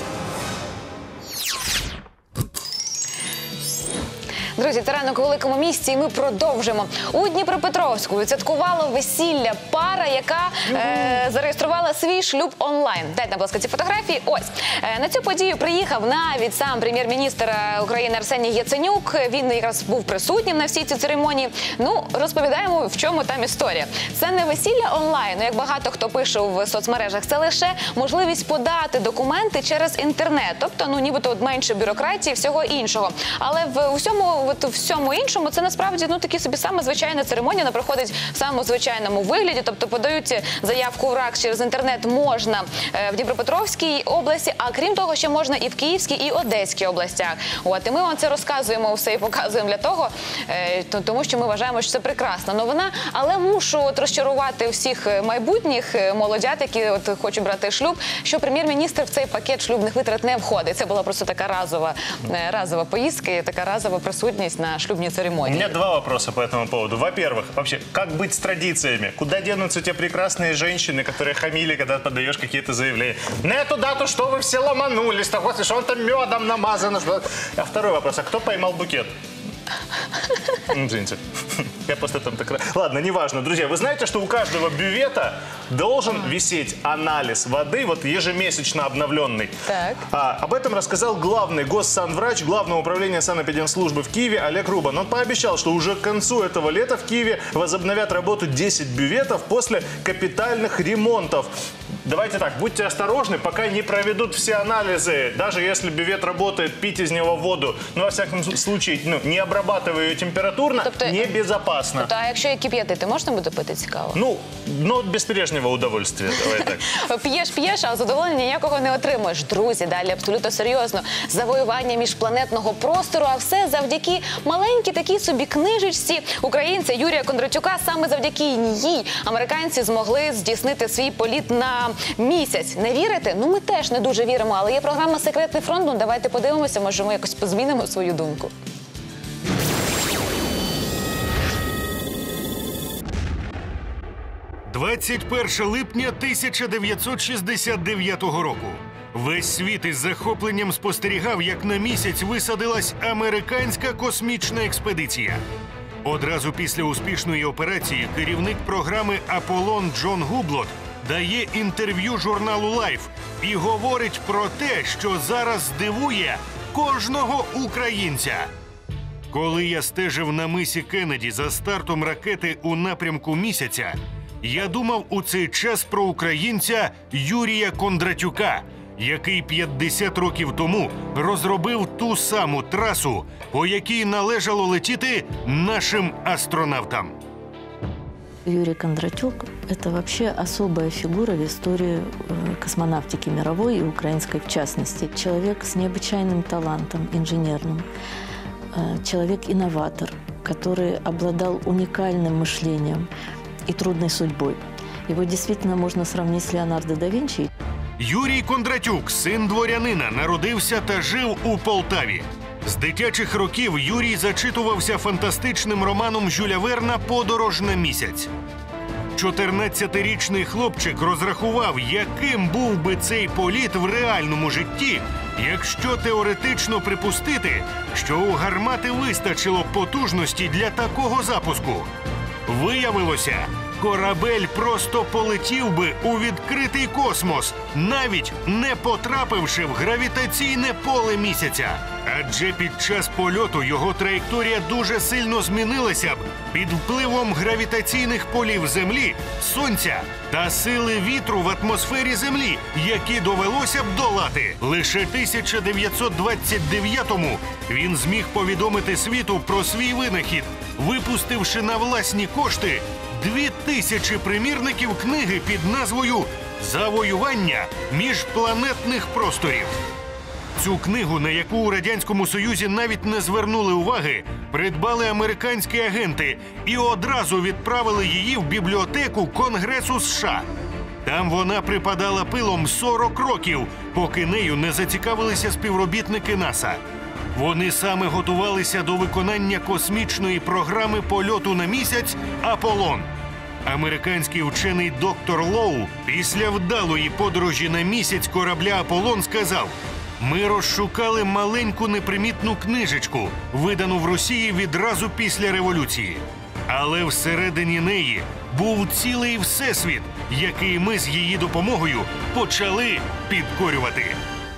Друзі, це ранок у великому місті, і ми продовжимо. У Дніпропетровську відсвяткувала весілля пара, яка е, зареєструвала свій шлюб онлайн. Дайте, будь ласка, ці фотографії. Ось. Е, на цю подію приїхав навіть сам прем'єр-міністр України Арсеній Яценюк. Він якраз був присутнім на всій цій церемонії. Ну, розповідаємо, в чому там історія. Це не весілля онлайн, як багато хто пише в соцмережах. Це лише можливість подати документи через інтернет. Тобто, ну, нібито менше бюрократії, всього іншого. Але в усьому От у всьому іншому це насправді ну такі собі саме звичайна церемонія, вона проходить в самому звичайному вигляді, тобто подають заявку в РАКС через інтернет можна в Дніпропетровській області, а крім того ще можна і в Київській, і Одеській областях. От, і ми вам це розказуємо все і показуємо для того, тому що ми вважаємо, що це прекрасна новина, але мушу от розчарувати всіх майбутніх молодят, які от хочуть брати шлюб, що прем'єр-міністр в цей пакет шлюбних витрат не входить. Це була просто така разова, разова поїздка і така разова присутність на шлюбные церемонии. У меня два вопроса по этому поводу. Во-первых, вообще, как быть с традициями? Куда денутся те прекрасные женщины, которые хамили, когда подаешь какие-то заявления? На эту дату что вы все ломанулись? Так вот, что он там медом намазано? Что... А второй вопрос, а кто поймал букет? Ну, извините. Я просто там так... Ладно, неважно. Друзья, вы знаете, что у каждого бювета должен висеть анализ воды, вот ежемесячно обновленный. Так. А, об этом рассказал главный госсанврач Главного управления санэпидемслужбы в Киеве Олег Рубан. Он пообещал, что уже к концу этого лета в Киеве возобновят работу десять бюветов после капитальных ремонтов. Давайте так, будьте осторожны, пока не проведут все анализы. Даже если бювет работает, пить из него воду, но во всяком случае, ну, не обрабатывая ее температурно, тобто, небезопасно. Тобто, а якщо її кип'ятити, можна буде пити цікаво? Ну, ну без прежнего удовольствия, давай так. П'єш, п'єш, а задоволення ніякого не отримуєш. Друзі, далі абсолютно серйозно. Завоювання міжпланетного простору, а все завдяки маленькій такій собі книжечці українця Юрія Кондратюка. Саме завдяки їй американці змогли здійснити свій політ на місяць. Не вірите? Ну, ми теж не дуже віримо, але є програма «Секретний фронт». Ну, давайте подивимося, може ми якось позмінимо свою думку. двадцять перше липня тисяча дев'ятсот шістдесят дев'ятого року. Весь світ із захопленням спостерігав, як на місяць висадилась американська космічна експедиція. Одразу після успішної операції керівник програми «Аполлон» Джон Гублот дає інтерв'ю журналу «Лайф» і говорить про те, що зараз здивує кожного українця. Коли я стежив на мисі Кеннеді за стартом ракети у напрямку місяця, я думав у цей час про українця Юрія Кондратюка, який п'ятдесят років тому розробив ту саму трасу, по якій належало летіти нашим астронавтам. Юрий Кондратюк – это вообще особая фигура в истории космонавтики мировой и украинской в частности. Человек с необычайным талантом инженерным, человек-инноватор, который обладал уникальным мышлением и трудной судьбой. Его действительно можно сравнить с Леонардо да Винчи. Юрій Кондратюк, син дворянина, народився та жив у Полтаві. З дитячих років Юрій зачитувався фантастичним романом Жюля Верна «Подорож на місяць». чотирнадцятирічний хлопчик розрахував, яким був би цей політ в реальному житті, якщо теоретично припустити, що у гармати вистачило потужності для такого запуску. Виявилося, корабель просто полетів би у відкритий космос, навіть не потрапивши в гравітаційне поле місяця. Адже під час польоту його траєкторія дуже сильно змінилася б під впливом гравітаційних полів Землі, Сонця та сили вітру в атмосфері Землі, які довелося б долати. Лише в тисяча дев'ятсот двадцять дев'ятому він зміг повідомити світу про свій винахід, випустивши на власні кошти дві тисячі примірників книги під назвою «Завоювання міжпланетних просторів». Цю книгу, на яку у Радянському Союзі навіть не звернули уваги, придбали американські агенти і одразу відправили її в бібліотеку Конгресу США. Там вона припадала пилом сорок років, поки нею не зацікавилися співробітники НАСА. Вони саме готувалися до виконання космічної програми польоту на місяць «Аполлон». Американський вчений доктор Лоу після вдалої подорожі на місяць корабля «Аполлон» сказав: «Ми розшукали маленьку непримітну книжечку, видану в Росії відразу після революції. Але всередині неї був цілий всесвіт, який ми з її допомогою почали підкорювати».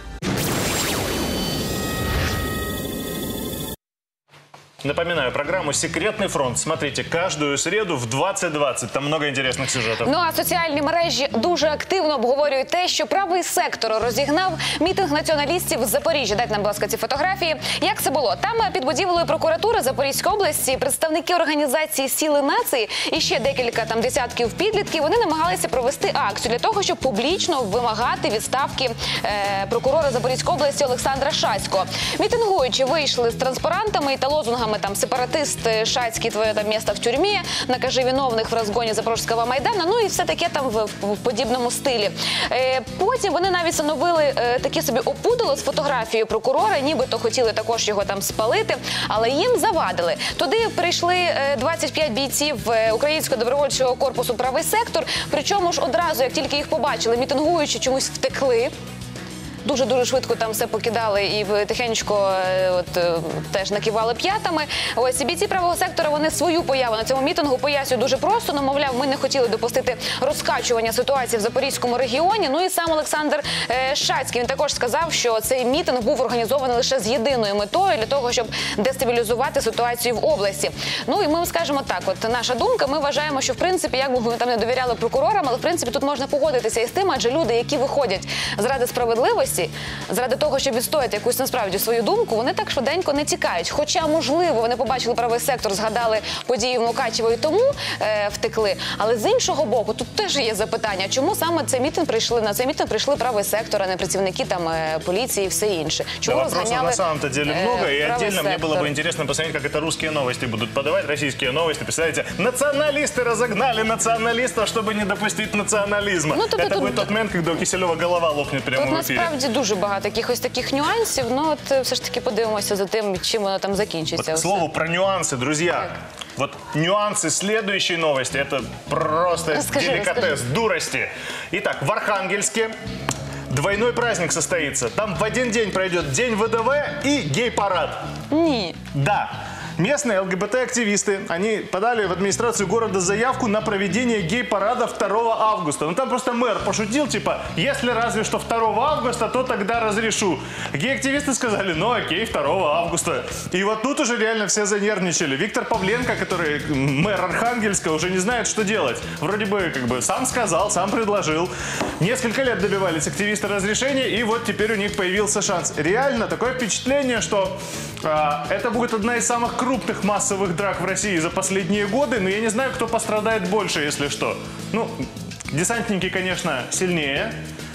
Напоминаю, программу «Секретный фронт» смотрите каждую среду в двадцять двадцять. Там много интересных сюжетов. Ну а соціальні мережі дуже активно обговорюють те, що правий сектор розігнав мітинг націоналістів з Запоріжжя. Дайте нам, будь ласка, ці фотографії. Як це було? Там під будівлею прокуратури Запорізької області представники організації «Сили нації» і ще декілька там десятків підлітків, вони намагалися провести акцію для того, щоб публічно вимагати відставки е, прокурора Запорізької області Олександра Шацького. Мітингуючі вийшли з транспарантами і та лозунгами там «Сепаратист Шацький, твоє там місто в тюрмі», «Накажи виновних в розгоні Запорізького Майдану», ну і все таке там в, в подібному стилі. Е, потім вони навіть встановили е, такі собі опудало з фотографією прокурора, нібито хотіли також його там спалити, але їм завадили. Туди прийшли е, двадцять п'ять бійців е, Українського добровольчого корпусу «Правий сектор», причому ж одразу, як тільки їх побачили, мітингуючі чомусь втекли. Дуже-дуже швидко там все покидали і тихенько от, теж накивали п'ятами. Ось, бійці правого сектора, вони свою появу на цьому мітингу пояснюють дуже просто. Ну, мовляв, ми не хотіли допустити розкачування ситуації в Запорізькому регіоні. Ну і сам Олександр е, Шацький, він також сказав, що цей мітинг був організований лише з єдиною метою, для того, щоб дестабілізувати ситуацію в області. Ну і ми скажемо так, от наша думка, ми вважаємо, що в принципі, як би ми там не довіряли прокурорам, але в принципі тут можна погодитися із тим, адже люди, які виходять заради справедливості, заради того, щоб відстояти якусь насправді свою думку, вони так швиденько не тікають. Хоча, можливо, вони побачили правий сектор, згадали події в Мукачево і тому е, втекли. Але з іншого боку, тут теж є запитання, чому саме цей мітинг прийшли, на цей мітинг прийшли правий сектор, а не працівники там е, поліції і все інше. Чому да, вопросов на самом-то деле много, э, и отдельно мне было бы интересно посмотреть, как это русские новости будут подавать, российские новости. Представляете, националисты разогнали националистов, чтобы не допустить национализма. Ну, это тут... будет тот момент, когда у Киселева голова лопнет прямо тут, в эфире. Насправді дуже багато якихось таких нюансів, ну от все ж таки подивимося за тим, чим воно там закінчиться. Вот, к слову, про нюансы, друзья. Так. Вот нюансы следующей новости, это просто расскажи, деликатес, расскажи. Дурости. Итак, в Архангельске двойной праздник состоится. Там в один день пройдет День ВДВ и гей-парад. Не. Да. Местные ЛГБТ-активисты, они подали в администрацию города заявку на проведение гей-парада второго августа. Ну там просто мэр пошутил, типа, если разве что второго августа, то тогда разрешу. Гей-активисты сказали, ну окей, второго августа. И вот тут уже реально все занервничали. Виктор Павленко, который мэр Архангельска, уже не знает, что делать. Вроде бы, как бы, сам сказал, сам предложил. Несколько лет добивались активисты разрешения, и вот теперь у них появился шанс. Реально такое впечатление, что а, это будет одна из самых крупных массовых драк в России за последние годы, но я не знаю, кто пострадает больше, если что. Ну, десантники, конечно, сильнее,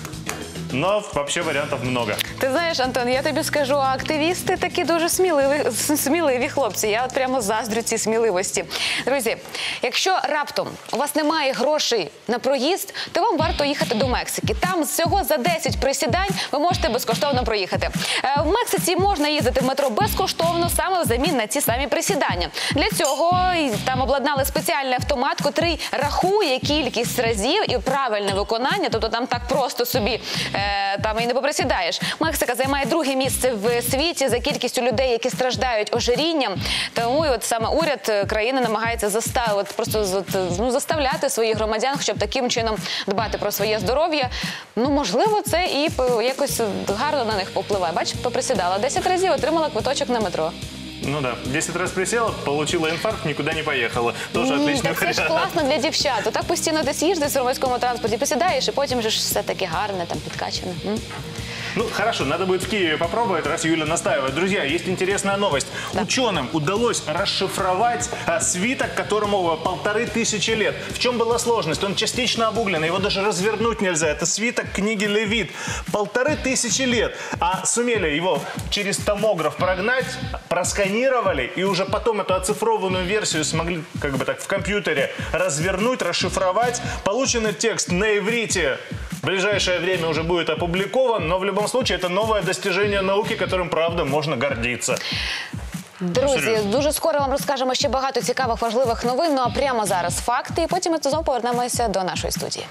но вообще варіантів много. Ти знаєш, Антон, я тобі скажу, активісти такі дуже сміливі, сміливі хлопці. Я от прямо заздрю цій сміливості. Друзі, якщо раптом у вас немає грошей на проїзд, то вам варто їхати до Мексики. Там всього за десять присідань ви можете безкоштовно проїхати. В Мексиці можна їздити в метро безкоштовно саме взамін на ці самі присідання. Для цього там обладнали спеціальний автомат, котрий рахує кількість разів і правильне виконання, тобто там так просто собі там і не поприсідаєш. Мексика займає друге місце в світі за кількістю людей, які страждають ожирінням. Тому і от саме уряд країни намагається заставити, просто ну, заставляти своїх громадян, щоб таким чином дбати про своє здоров'я. Ну, можливо, це і якось гарно на них попливає. Бач, поприсідала десять разів, отримала квиточок на метро. Ну да, десять раз присела, получила інфаркт, нікуди не поїхала. Тоже отличний варіант. Це ж класно для дівчат. Так постійно десь їздиш в громадському транспорті, присідаєш, і потім же ж все таке гарне, там підкачане. Ну, хорошо, надо будет в Киеве попробовать, раз Юля настаивает. Друзья, есть интересная новость. Да. Ученым удалось расшифровать а, свиток, которому полторы тысячи лет. В чем была сложность? Он частично обугленный, его даже развернуть нельзя. Это свиток книги Левит. Полторы тысячи лет. А сумели его через томограф прогнать, просканировали, и уже потом эту оцифрованную версию смогли, как бы так, в компьютере развернуть, расшифровать. Полученный текст на иврите в ближайшее время уже будет опубликован, но в любом случае это новое достижение науки, которым, правда, можна гордитися. Друзі, дуже скоро вам розкажемо ще багато цікавих, важливих новин, ну а прямо зараз факти, і потім ми знову повернемося до нашої студії.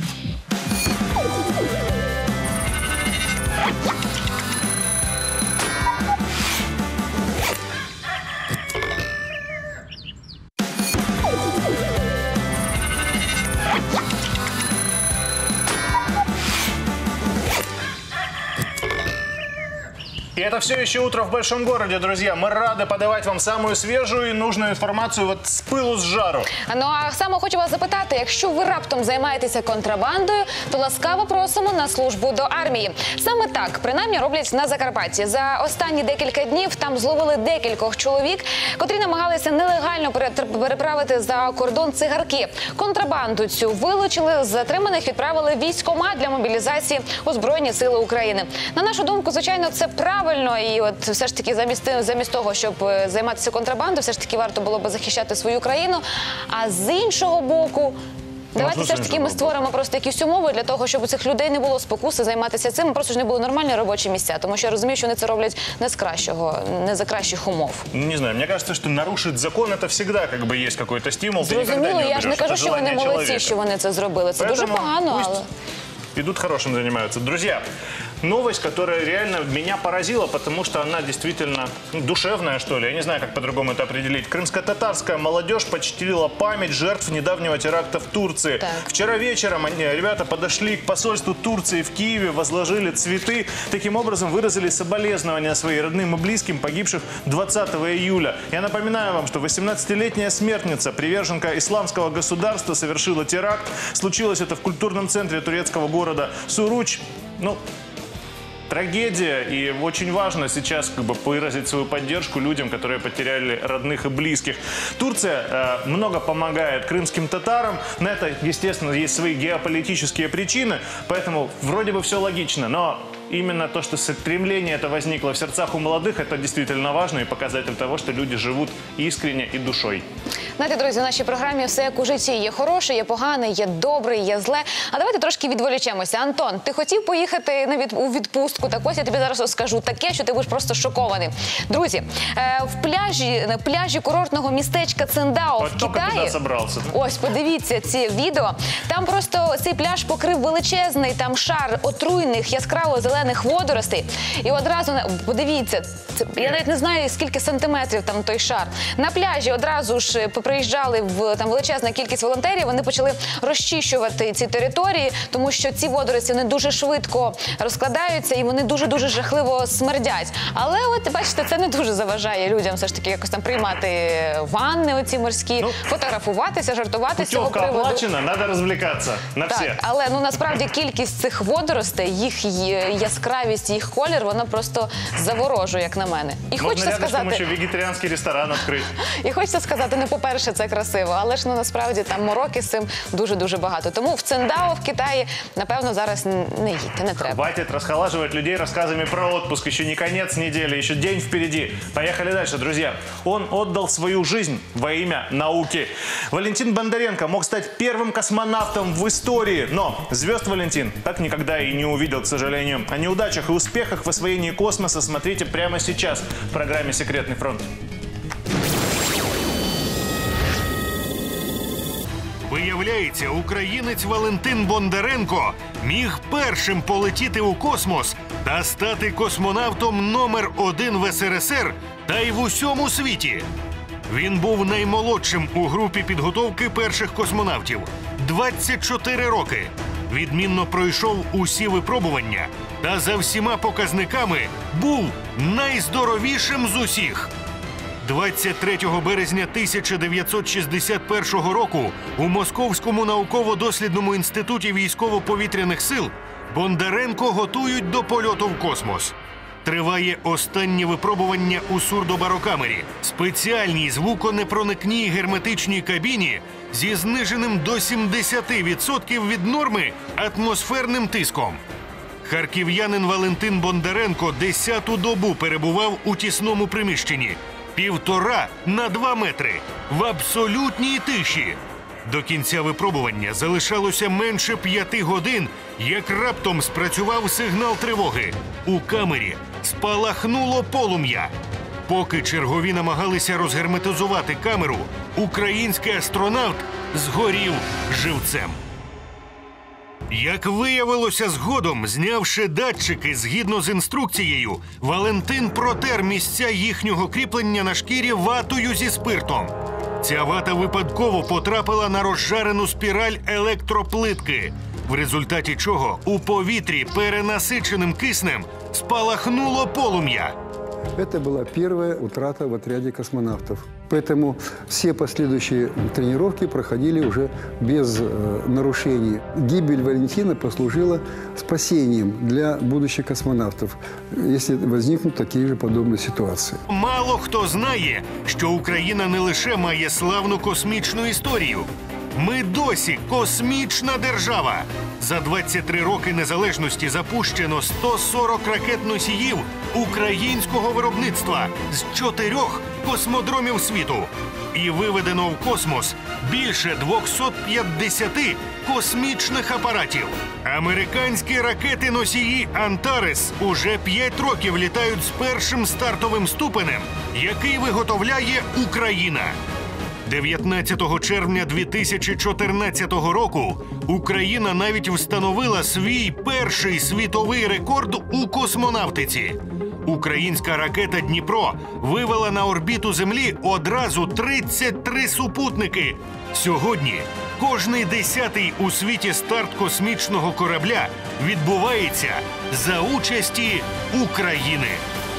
И это все еще утро в большом городе, друзья. Мы рады подавать вам самую свежую и нужную информацию вот с пылу, с жару. Ну а саме хочу вас запитати, якщо ви раптом займаєтеся контрабандою, то ласкаво просимо на службу до армії. Саме так, принаймні, роблять на Закарпатті. За останні декілька днів там зловили декількох чоловік, котрі намагалися нелегально переправити за кордон цигарки. Контрабанду цю вилучили, затриманих відправили в військкомат для мобілізації у Збройні Сили України. На нашу думку, звичайно, це правильно. І от все ж таки замість, замість того, щоб займатися контрабандою, все ж таки варто було б захищати свою країну. А з іншого боку, давайте все ж таки ми створимо просто якісь умови для того, щоб у цих людей не було спокуси займатися цим, просто ж не були нормальні робочі місця. Тому що я розумію, що вони це роблять не з кращого, не за кращих умов. Не знаю, мені кажется, що нарушити закон – це завжди как бы, є якийсь стимул. Зрозуміло, я ж не кажу, що вони молодці, що вони це зробили. Це дуже погано, але... Идут хорошим занимаются. Друзья, новость, которая реально меня поразила, потому что она действительно душевная, что ли. Я не знаю, как по-другому это определить. Крымско-татарская молодежь почтила память жертв недавнего теракта в Турции. Так. Вчера вечером они, ребята подошли к посольству Турции в Киеве, возложили цветы. Таким образом выразили соболезнования своим родным и близким, погибших двадцатого июля. Я напоминаю вам, что восемнадцатилетняя смертница, приверженка исламского государства, совершила теракт. Случилось это в культурном центре турецкого города Суруч. Ну, трагедия, и очень важно сейчас как бы выразить свою поддержку людям, которые потеряли родных и близких. Турция э, много помогает крымским татарам. На это, естественно, есть свои геополитические причины, поэтому вроде бы все логично, но именно то, что стремление это возникло в сердцах у молодых, это действительно важно и показатель того, что люди живут искренне и душой. Знаєте, друзі, в нашій програмі все як у житті. Є хороше, є погане, є добре, є зле. А давайте трошки відволічемося. Антон, ти хотів поїхати на від... у відпустку? Так ось я тобі зараз розкажу таке, що ти будеш просто шокований. Друзі, е, в пляжі, на пляжі курортного містечка Циндао в Китаї... Ось, подивіться ці відео. Там просто цей пляж покрив величезний там шар отруйних, яскраво-зелених водоростей. І одразу, подивіться, це, я навіть не знаю, скільки сантиметрів там той шар. На пляжі одразу ж приїжджали в там величезна кількість волонтерів, вони почали розчищувати ці території, тому що ці водорості вони дуже швидко розкладаються і вони дуже-дуже жахливо смердять. Але от, бачите, це не дуже заважає людям все ж таки якось там приймати ванни оці морські, ну, фотографуватися, жартувати з цього приводу. Путівка оплачена, треба розвлікатися на всіх. Так, але ну, насправді кількість цих водоростей, їх яскравість, їх колір, вона просто заворожує, як на мене. І хочеться сказати... Можна ще вегетаріанський ресторан відкрити. І хочеться сказати, не по-перше, це красиво, але ж ну, насправді там мороки з цим дуже-дуже багато. Тому в Циндао, в Китаї, напевно, зараз не їдьте, не треба. Хватит расхолаживать людей рассказами про отпуск. Еще не конец недели, еще день впереди. Поехали дальше, друзья. Он отдал свою жизнь во имя науки. Валентин Бондаренко мог стать первым космонавтом в истории, но звезд Валентин так никогда и не увидел, к сожалению. О неудачах и успехах в освоении космоса смотрите прямо сейчас в программе «Секретный фронт». Виявляється, українець Валентин Бондаренко міг першим полетіти у космос та стати космонавтом номер один в ес ер ес ер та й в усьому світі. Він був наймолодшим у групі підготовки перших космонавтів – двадцять чотири роки. Відмінно пройшов усі випробування та за всіма показниками був найздоровішим з усіх. двадцять третього березня тисяча дев'ятсот шістдесят першого року у Московському науково-дослідному інституті військово-повітряних сил Бондаренко готують до польоту в космос. Триває останнє випробування у сурдобарокамері – спеціальній звуконепроникній герметичній кабіні зі зниженим до сімдесяти відсотків від норми атмосферним тиском. Харків'янин Валентин Бондаренко десяту добу перебував у тісному приміщенні – півтора на два метри, в абсолютній тиші. До кінця випробування залишалося менше п'яти годин, як раптом спрацював сигнал тривоги. У камері спалахнуло полум'я. Поки чергові намагалися розгерметизувати камеру, український астронавт згорів живцем. Як виявилося згодом, знявши датчики згідно з інструкцією, Валентин протер місця їхнього кріплення на шкірі ватою зі спиртом. Ця вата випадково потрапила на розжарену спіраль електроплитки, в результаті чого у повітрі перенасиченим киснем спалахнуло полум'я. Это была первая утрата в отряде космонавтов. Поэтому все последующие тренировки проходили уже без э, нарушений. Гибель Валентина послужила спасением для будущих космонавтов, если возникнут такие же подобные ситуации. Мало хто знає, що Україна не лише має славну космічну історію. Ми досі космічна держава. За двадцять три роки незалежності запущено сто сорок ракет-носіїв українського виробництва з чотирьох космодромів світу. І виведено в космос більше двохсот п'ятдесяти космічних апаратів. Американські ракети-носії «Антарес» уже п'ять років літають з першим стартовим ступенем, який виготовляє Україна. дев'ятнадцятого червня дві тисячі чотирнадцятого року Україна навіть встановила свій перший світовий рекорд у космонавтиці. Українська ракета «Дніпро» вивела на орбіту Землі одразу тридцять три супутники. Сьогодні кожний десятий у світі старт космічного корабля відбувається за участі України.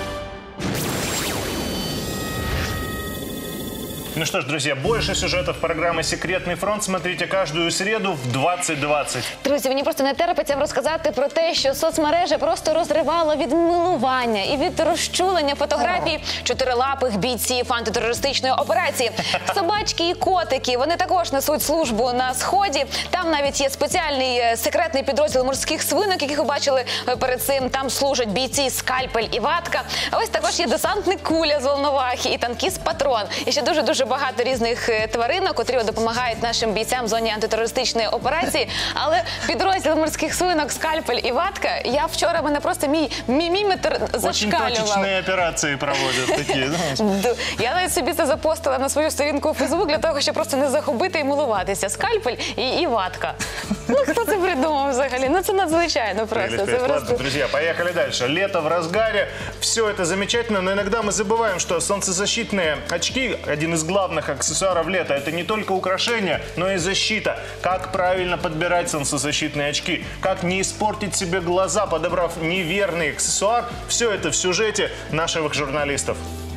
Ну что ж, друзья, больше сюжетов программы «Секретный фронт» смотрите каждую среду в двадцять двадцять. Друзі, мені просто не терпиться розказати про те, що соцмережі просто розривало від милування і від розчулення фотографій чотирилапих бійців антитерористичної операції. Собачки і котики, вони також несуть службу на Сході. Там навіть є спеціальний секретний підрозділ морських свинок, яких ви бачили перед цим. Там служать бійці «Скальпель» і «Ватка». А ось також є десантник «Куля» з Волновахи і танкіст «Патрон». І ще дуже-дуже багато різних тваринок, котрі допомагають нашим бійцям в зоні антитерористичної операції. Але підрозділ морських свинок «Скальпель» і «Ватка», я вчора, мене просто мій міліметр зашкалював. Очень точечні операції проводять такі. Я навіть собі це запостила на свою сторінку у Фейсбук для того, щоб просто не загубити і милуватися. «Скальпель» і, і «Ватка». Ну, хто це придумав взагалі? Ну, це надзвичайно просто. Це просто... Ладно, друзья, поехали дальше. Лето в разгаре, все это замечательно, но иногда мы забываем, что солнцезащитные очки, один из главных аксессуаров лета, это не только украшение, но и защита. Как правильно подбирать солнцезащитные очки, как не испортить себе глаза, подобрав неверный аксессуар, все это в сюжете наших журналистов.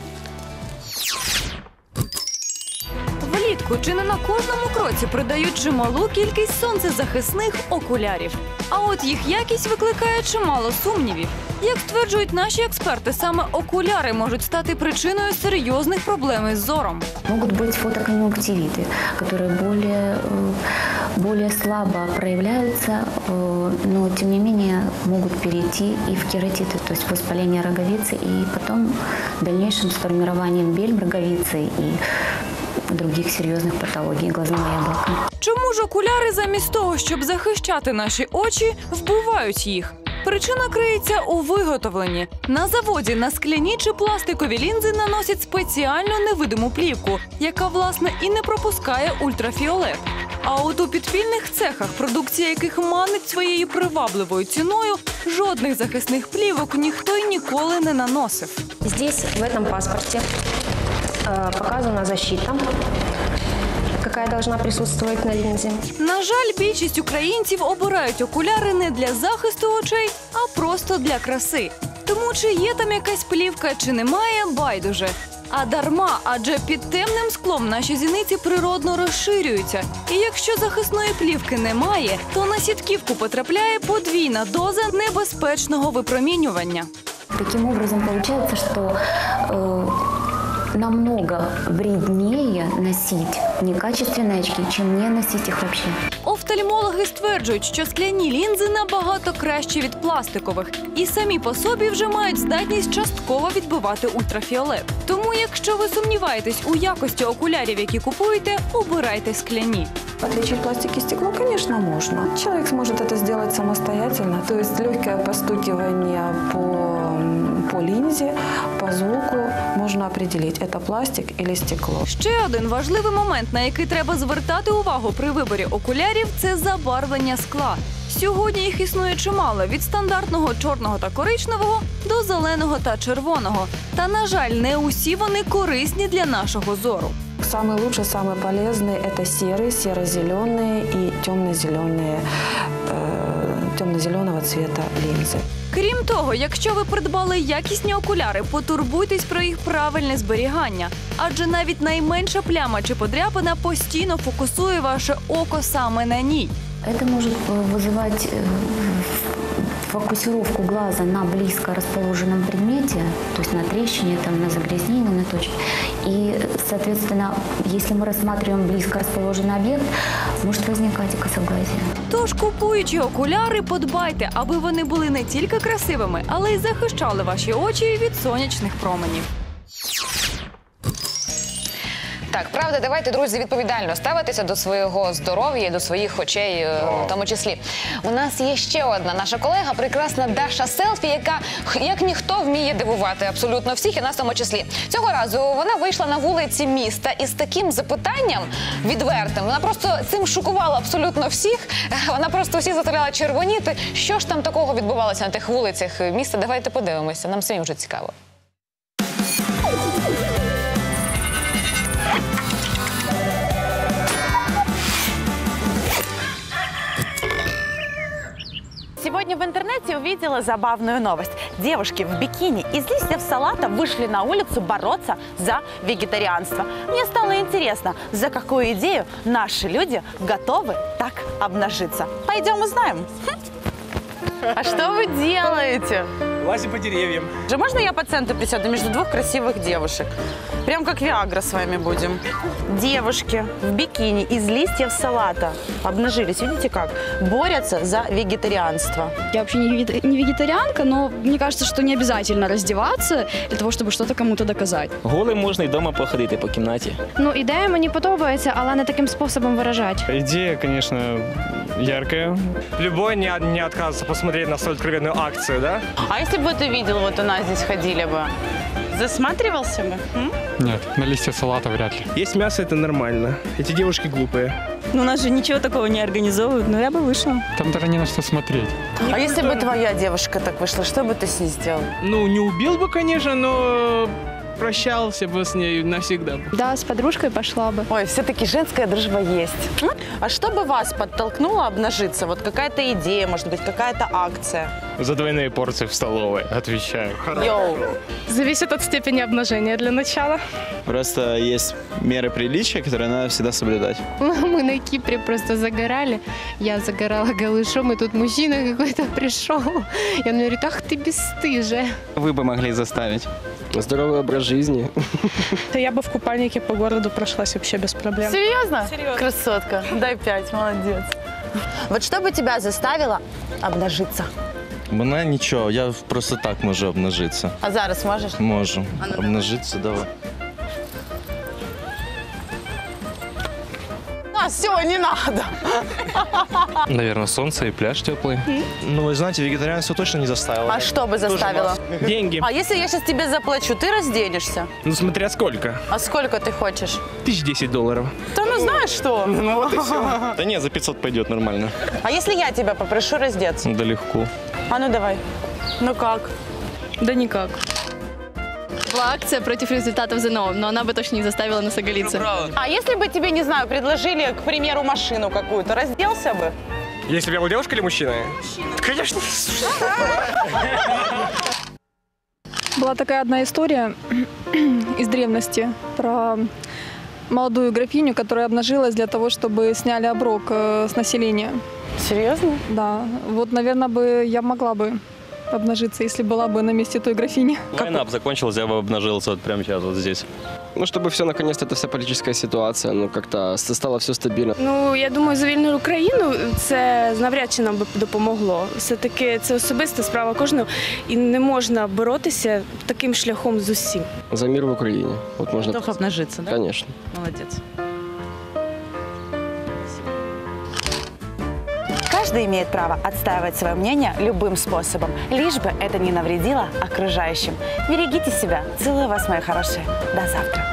Влітку чи не на кожному кроці продають чималу кількість сонцезахисних окулярів. А от їх якість викликає чимало сумнівів. Як стверджують наші експерти, саме окуляри можуть стати причиною серйозних проблем із зором. Можуть бути фотоконъюнктивиты, які більш, більш слабо проявляються, но тим не менее можуть перейти і в кератиты, то есть воспаление роговицы, и потом в дальнейшем с формированием бельм роговицы и других серйозних патологій глазного яблука. Чому ж окуляри замість того, щоб захищати наші очі, вбивають їх? Причина криється у виготовленні. На заводі на скляні чи пластикові лінзи наносять спеціальну невидиму плівку, яка, власне, і не пропускає ультрафіолет. А от у підпільних цехах, продукція яких манить своєю привабливою ціною, жодних захисних плівок ніхто й ніколи не наносив. Здесь, в этом паспорте, показана защита, яка должна присутствовать на лінзі. На жаль, більшість українців обирають окуляри не для захисту очей, а просто для краси. Тому чи є там якась плівка, чи немає, байдуже. А дарма, адже під темним склом наші зіниці природно розширюються. І якщо захисної плівки немає, то на сітківку потрапляє подвійна доза небезпечного випромінювання. Таким образом, получается, что э, намного вреднее носить некачественные очки, чем не носить их вообще. Офтальмологи стверджують, що скляні лінзи набагато кращі від пластикових і самі по собі вже мають здатність частково відбивати ультрафіолет. Тому, якщо ви сумніваєтесь у якості окулярів, які купуєте, обирайте скляні. Отличить пластик и стекло, конечно, можно. Человек сможет это сделать самостоятельно. То есть легкое постукивание по, по линзе, по звуку можно определить, это пластик или стекло. Ще один важливий момент, на який треба звертати увагу при виборі окулярів – це забарвлення скла. Сьогодні їх існує чимало – від стандартного чорного та коричневого до зеленого та червоного. Та, на жаль, не усі вони корисні для нашого зору. Самый лучший, самый полезный – это серые, серо-зеленые и темно-зеленые, э, темно-зеленого цвета линзы. Крім того, якщо ви придбали якісні окуляри, потурбуйтесь про їх правильне зберігання. Адже навіть найменша пляма чи подряпина постійно фокусує ваше око саме на ній. Это может вызывать фокусировку глаза на близко расположенном предмете, то есть на трещине, там, на загрязнении, на точке. И, соответственно, если мы рассматриваем близко расположенный объект, может возникать и косоглазие. Тож, купуючи окуляри, подбайте, аби вони були не тільки красивими, але й захищали ваші очі від сонячних променів. Так, правда, давайте, друзі, відповідально ставитися до свого здоров'я, до своїх очей, в тому числі. У нас є ще одна наша колега, прекрасна Даша Селфі, яка, як ніхто, вміє дивувати абсолютно всіх, і нас в тому числі. Цього разу вона вийшла на вулиці міста із таким запитанням відвертим. Вона просто цим шокувала абсолютно всіх. Вона просто всіх заставляла червоніти. Що ж там такого відбувалося на тих вулицях міста? Давайте подивимося, нам самим вже цікаво. Сегодня в интернете увидела забавную новость. Девушки в бикини из листьев салата вышли на улицу бороться за вегетарианство. Мне стало интересно, за какую идею наши люди готовы так обнажиться. Пойдем узнаем. А что вы делаете? Лазим по деревьям. Же можно я по центру присяду между двух красивых девушек? Прям как Виагра с вами будем. Девушки в бикини из листьев салата обнажились, видите как? Борются за вегетарианство. Я вообще не вегетарианка, но мне кажется, что не обязательно раздеваться для того, чтобы что-то кому-то доказать. Голим можна й вдома походити по кімнаті. Ну, ідея мені подобається, але не таким способом виражати. Идея, конечно, яркая. Любой не, не отказывается посмотреть на столь откровенную акцию, да? А если бы ты видел, вот у нас здесь ходили бы, засматривался бы? М? Нет, на листья салата вряд ли. Есть мясо, это нормально. Эти девушки глупые. Ну, у нас же ничего такого не организовывают, но я бы вышла. Там даже не на что смотреть. А если бы твоя девушка так вышла, что бы ты с ней сделал? Ну, не убил бы, конечно, но прощался бы с ней навсегда. Да, с подружкой пошла бы. Ой, все-таки женская дружба есть. А что бы вас подтолкнуло обнажиться? Вот какая-то идея, может быть, какая-то акция? За двойные порции в столовой, отвечаю. Йоу. Зависит от степени обнажения для начала. Просто есть меры приличия, которые надо всегда соблюдать. Мы на Кипре просто загорали. Я загорала голышом, и тут мужчина какой-то пришел. И он мне говорит: ах ты бесстыжая. Вы бы могли заставить. Здоровый образ жизни. Да я бы в купальнике по городу прошлась вообще без проблем. Серьезно? Серьезно. Красотка. Дай пять, молодец. Вот что бы тебя заставило обнажиться? Вона нічого, я просто так можу обнажитися. А зараз можешь? Можу. А ну, обнажитися, давай. А, все, не надо. Наверное, солнце и пляж теплый. Ну, вы знаете, вегетарианство точно не заставило. А что бы заставило? Деньги. А если я сейчас тебе заплачу, ты разденешься? Ну, смотря сколько. А сколько ты хочешь? Тысяч десять долларов. Да ну знаешь что? Ну вот и все. Да нет, за пятьсот пойдет нормально. А если я тебя попрошу раздеться? Да легко. А ну давай. Ну как? Да никак. Была акция против результатов ЗНО, но она бы точно не заставила нас оголиться. А если бы тебе, не знаю, предложили, к примеру, машину какую-то, разделся бы? Если бы я был девушкой или мужчиной? Мужчина. Конечно. Была такая одна история из древности про молодую графиню, которая обнажилась для того, чтобы сняли оброк э, с населения. Серьезно? Да. Вот, наверное, бы я могла бы обнажиться, если была бы на месте той графини. Война бы закончилась, я бы обнажился вот прямо сейчас, вот здесь. Ну, чтобы все, наконец-то, эта вся политическая ситуация, ну, как-то стало все стабільно. Ну, я думаю, за вільну Україну це навряд чи нам би допомогло. Все-таки це особиста справа кожного, і не можна боротися таким шляхом з усім. За мир в Україні. От можна. Готов обнажиться, да? Конечно. Молодец. Каждый имеет право отстаивать свое мнение любым способом, лишь бы это не навредило окружающим. Берегите себя. Целую вас, мои хорошие. До завтра.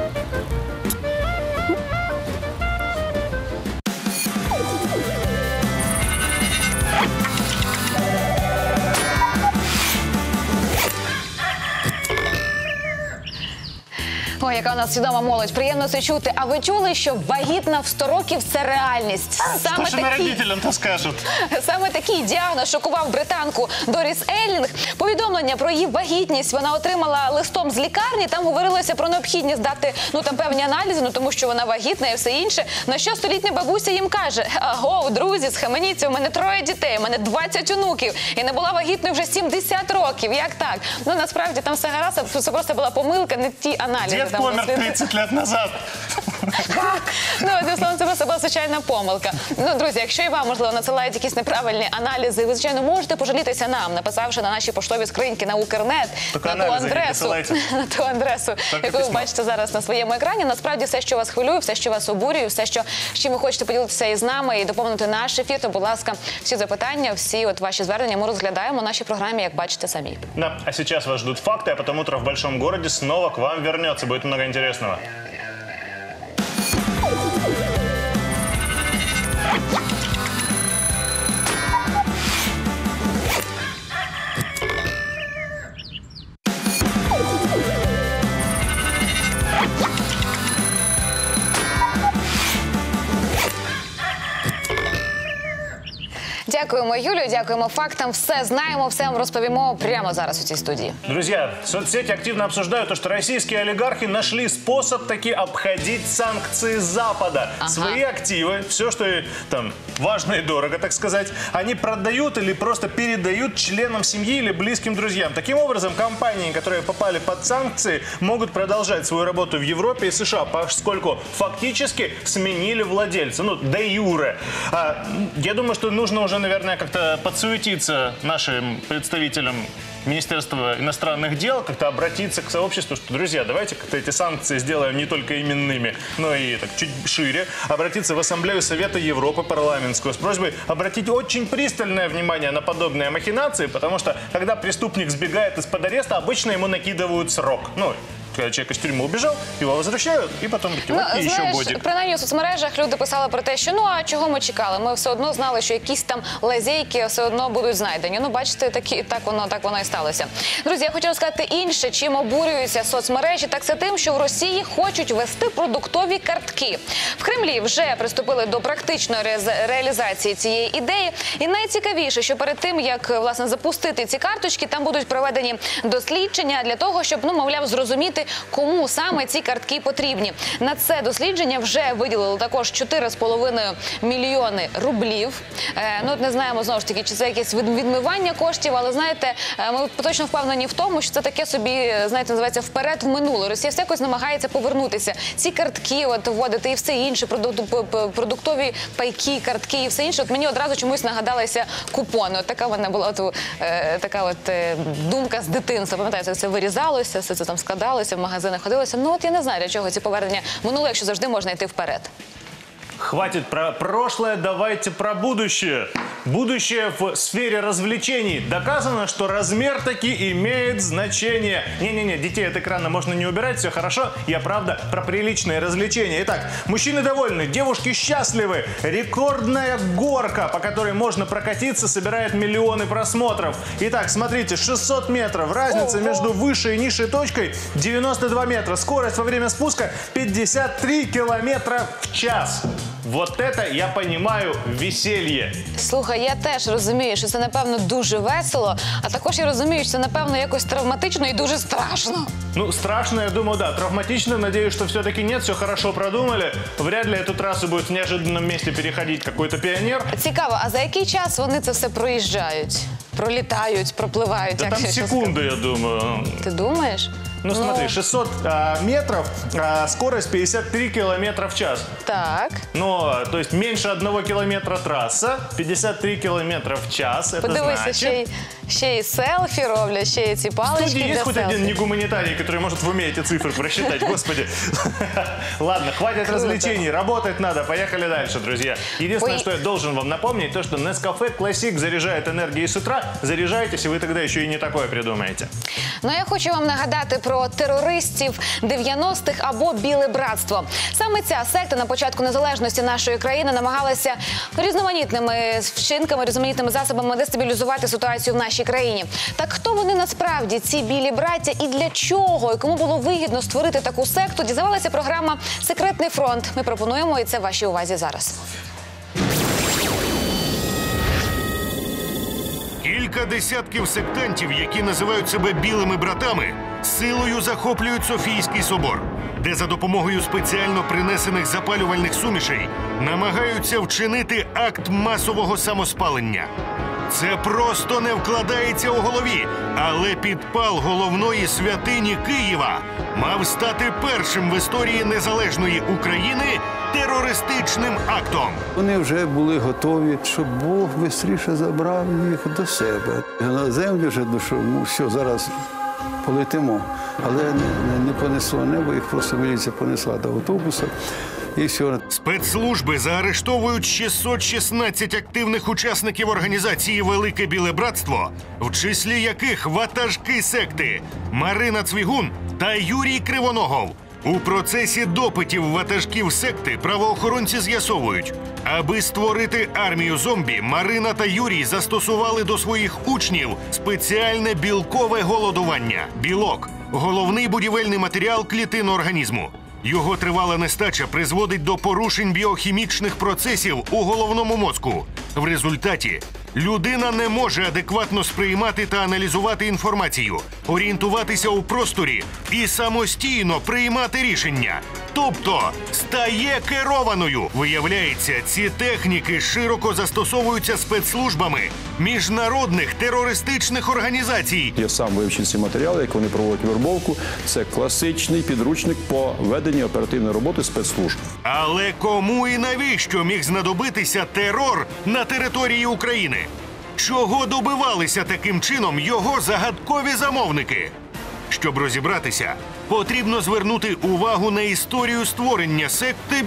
Ой, яка у нас свідома молодь. Приємно це чути. А ви чули, що вагітна в сто років – це реальність? Саме що такий, родителям-то скажуть? Саме такий діагноз шокував британку Доріс Еллінг. Повідомлення про її вагітність вона отримала листом з лікарні. Там говорилося про необхідність дати ну, там, певні аналізи, ну, тому що вона вагітна і все інше. На що столітня бабуся їм каже: аго, друзі, схаменіться, у мене троє дітей, у мене двадцять онуків. І не була вагітною вже сімдесят років. Як так? Ну, насправді, там все гаразд, це просто була помилка, не ті аналізи. Дед помер тридцать лет назад. Ну, одним словом, це просто була звичайна помилка. Ну, друзі, якщо і вам, можливо, надсилають якісь неправильні аналізи, ви, звичайно, можете пожалітися нам, написавши на наші поштові скриньки на Укрнет, на ту адресу, на ту адресу, яку ви бачите зараз на своєму екрані. Насправді, все, що вас хвилює, все, що вас обурює, все, що, з чим ви хочете поділитися із нами і доповнити наш ефір, то, будь ласка, всі запитання, всі от ваші звернення ми розглядаємо в нашій програмі, як бачите самі. Да, а сейчас вас ждут факты, а потом утро в большом городе снова к вам вернется. Будет много интересного. Дякуємо, Юлію, дякуємо фактам. Все знаємо, все вам розповімо прямо зараз у цій студії. Друзья, соцсети активно обсуждают то, что российские олигархи нашли способ таки обходить санкции Запада. Ага. Свои активы, все, что там важно и дорого, так сказать, они продают или просто передают членам семьи или близким друзьям. Таким образом, компании, которые попали под санкции, могут продолжать свою работу в Европе и США, поскольку фактически сменили владельца, ну, де юре. А, я думаю, что нужно уже, наверное, как-то подсуетиться нашим представителям Министерства иностранных дел, как-то обратиться к сообществу, что, друзья, давайте как-то эти санкции сделаем не только именными, но и так, чуть шире. Обратиться в Ассамблею Совета Европы парламентскую с просьбой обратить очень пристальное внимание на подобные махинации, потому что, когда преступник сбегает из-под ареста, обычно ему накидывают срок. Ну, когда человек из тюрьмы убежал, его возвращают, і потім такі, ну, і ще бодік. Принаймні у соцмережах люди писали про те, що ну, а чого ми чекали? Ми все одно знали, що якісь там лазейки все одно будуть знайдені. Ну, бачите, такі, так, воно, так воно і сталося. Друзі, я хочу сказати інше, чим обурюються соцмережі, так це тим, що в Росії хочуть ввести продуктові картки. В Кремлі вже приступили до практичної ре реалізації цієї ідеї. І найцікавіше, що перед тим, як, власне, запустити ці карточки, там будуть проведені дослідження для того, щоб, ну, мовляв, зрозуміти, кому саме ці картки потрібні. На це дослідження вже виділили також чотири з половиною мільйони рублів. Е, ну, от не знаємо, знову ж таки, чи це якесь відмивання коштів, але, знаєте, ми точно впевнені в тому, що це таке собі, знаєте, називається вперед в минуле. Росія все якось намагається повернутися. Ці картки от, вводити і все інше, продуктові пайки, картки і все інше. От мені одразу чомусь нагадалися купони. От така в мене була от, е, така от е, думка з дитинства. Пам'ятаєте, це вирізалося, все це там складалося, в магазинах ходилося. Ну от я не знаю, для чого ці повернення минуле, якщо завжди можна йти вперед. Хватит про прошлое, давайте про будущее. Будущее в сфере развлечений. Доказано, что размер таки имеет значение. Не-не-не, детей от экрана можно не убирать, все хорошо. Я, правда, про приличные развлечения. Итак, мужчины довольны, девушки счастливы. Рекордная горка, по которой можно прокатиться, собирает миллионы просмотров. Итак, смотрите, шестьсот метров. Разница Ого. между высшей и низшей точкой девяносто два метра. Скорость во время спуска пятьдесят три километра в час. Вот это я понимаю веселье. Слухай, я теж розумію, що це, напевно, дуже весело, а також я розумію, що це, напевно, якось травматично і дуже страшно. Ну, страшно, я думаю, да. Травматично, надеюсь, что все-таки нет, все хорошо продумали. Вряд ли эту трассу будет в неожиданном месте переходить какой-то пионер. Цікаво, а за який час вони це все проїжджають? Пролітають, пропливають? Да як там ще секунды, я думаю. Ти думаєш? Ну, смотри, шестьсот а, метров, а, скорость пятьдесят три километра в час. Так. Ну, то есть меньше одного километра трасса, пятьдесят три километра в час. Это Подивися, значит... ще й, ще й селфі роблять, ще й ці В палички студии для есть хоть селфі. один негуманитарий, который может в уме эти цифры просчитать? Господи. Ладно, хватит Круто. развлечений, работать надо. Поехали дальше, друзья. Единственное, Ой. что я должен вам напомнить, то, что Nescafe Classic заряжает энергией с утра. Заряжайтесь, и вы тогда еще и не такое придумаете. Ну, я хочу вам нагадати про терористів дев'яностих або Біле братство. Саме ця секта на початку незалежності нашої країни намагалася різноманітними вчинками, різноманітними засобами дестабілізувати ситуацію в нашій країні. Так хто вони насправді, ці білі браття, і для чого, і кому було вигідно створити таку секту, дізнавалася програма «Секретний фронт». Ми пропонуємо і це вашій увазі зараз. Кілька десятків сектантів, які називають себе білими братами, силою захоплюють Софійський собор, де за допомогою спеціально принесених запалювальних сумішей намагаються вчинити акт масового самоспалення. Це просто не вкладається у голові, але підпал головної святині Києва мав стати першим в історії незалежної України терористичним актом. Вони вже були готові, щоб Бог швидше забрав їх до себе. На землю вже, ну що, ну все, зараз полетимо. Але не, не, не понесло небо, їх просто міліція понесла до автобуса. І все. Спецслужби заарештовують шістсот шістнадцять активних учасників організації «Велике Біле Братство», в числі яких ватажки секти Марина Цвігун та Юрій Кривоногов. У процесі допитів ватажків секти правоохоронці з'ясовують, аби створити армію зомбі, Марина та Юрій застосували до своїх учнів спеціальне білкове голодування. Білок – головний будівельний матеріал клітин організму. Його тривала нестача призводить до порушень біохімічних процесів у головному мозку. В результаті людина не може адекватно сприймати та аналізувати інформацію, орієнтуватися у просторі і самостійно приймати рішення. Тобто стає керованою. Виявляється, ці техніки широко застосовуються спецслужбами міжнародних терористичних організацій. Я сам вивчив ці матеріали, як вони проводять вербовку. Це класичний підручник по веденню оперативної роботи спецслужб. Але кому і навіщо міг знадобитися терор на території України? Чого добивалися таким чином його загадкові замовники? Щоб розібратися, потрібно звернути увагу на історію створення секти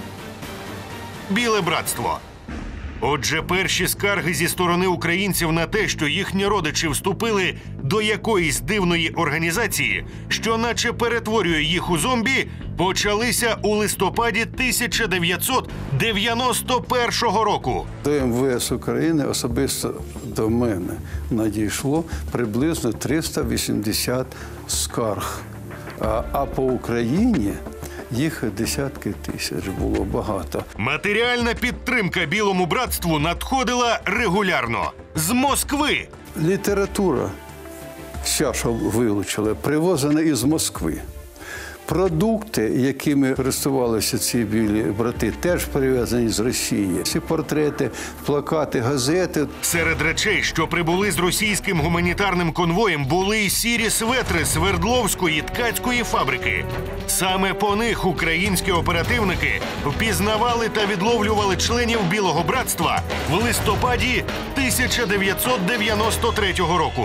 «Біле братство». Отже, перші скарги зі сторони українців на те, що їхні родичі вступили до якоїсь дивної організації, що наче перетворює їх у зомбі, почалися у листопаді тисяча дев'ятсот дев'яносто першого року. До ем ве ес України особисто до мене надійшло приблизно триста вісімдесят скарг. А, а по Україні їх десятки тисяч, було багато. Матеріальна підтримка Білому братству надходила регулярно. З Москви. Література, вся, що вилучили, привозена із Москви. Продукти, якими користувалися ці білі брати, теж привезені з Росії. Всі портрети, плакати, газети. Серед речей, що прибули з російським гуманітарним конвоєм, були й сірі светри Свердловської ткацької фабрики. Саме по них українські оперативники впізнавали та відловлювали членів Білого братства в листопаді тисяча дев'ятсот дев'яносто третього року.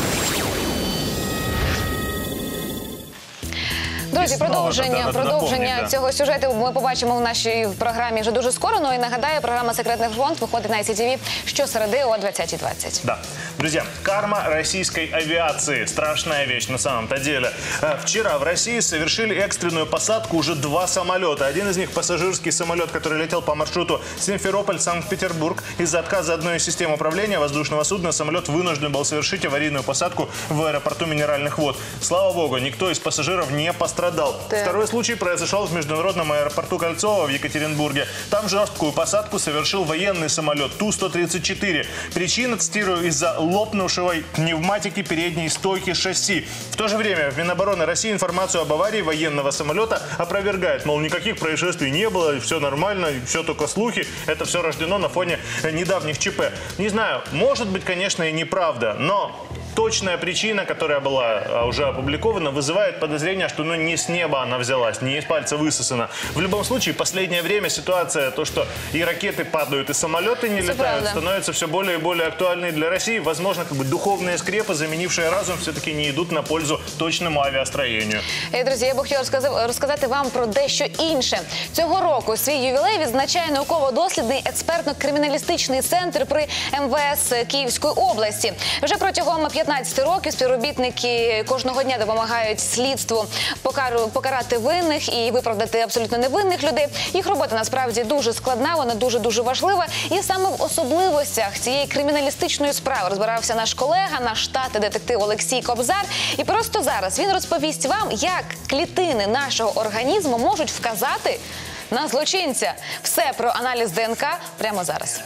Друзі, продовження, надо продовження напомнить, да. цього сюжету ми побачимо в нашій програмі вже дуже скоро. Ну і нагадаю, програма «Секретний фронт» виходить на ай сі ті ві щосереди о двадцятій двадцять. Да. Друзья, карма российской авиации. Страшная вещь на самом-то деле. Вчера в России совершили экстренную посадку уже два самолета. Один из них пассажирский самолет, который летел по маршруту Симферополь-Санкт-Петербург. Из-за отказа одной из систем управления воздушного судна самолет вынужден был совершить аварийную посадку в аэропорту Минеральных вод. Слава богу, никто из пассажиров не пострадал. пострадал. Так. Второй случай произошел в международном аэропорту Кольцово в Екатеринбурге. Там жесткую посадку совершил военный самолет Ту сто тридцать четыре. Причина, цитирую, из-за лопнувшего пневматики передней стойки шасси. В то же время в Минобороны России информацию об аварии военного самолета опровергает. Мол, никаких происшествий не было, все нормально, все только слухи. Это все рождено на фоне недавних ЧП. Не знаю, может быть, конечно, и неправда, но точная причина, которая была уже опубликована, вызывает подозрение, что ну, не с неба она взялась, не из пальца высосана. В любом случае, в последнее время ситуация, то, что и ракеты падают, и самолеты не Все летают, правда. становится все более и более актуальной для России. Возможно, как бы духовные скрепы, заменившие разум, все-таки не идут на пользу точному авіастрою. Е, Друзі, я б хотіла розказати, розказати вам про дещо інше. Цього року свій ювілей відзначає науково-дослідний експертно-криміналістичний центр при Ем Ве Ес Київської області. Вже протягом п'ятнадцяти років співробітники кожного дня допомагають слідству покару- покарати винних і виправдати абсолютно невинних людей. Їх робота насправді дуже складна, вона дуже-дуже важлива. І саме в особливостях цієї криміналістичної справи розбирався наш колега, наш штатний детектив Олексій Кобзар. І просто зараз він розповість вам, як клітини нашого організму можуть вказати на злочинця. Все про аналіз Де Ен Ка прямо зараз.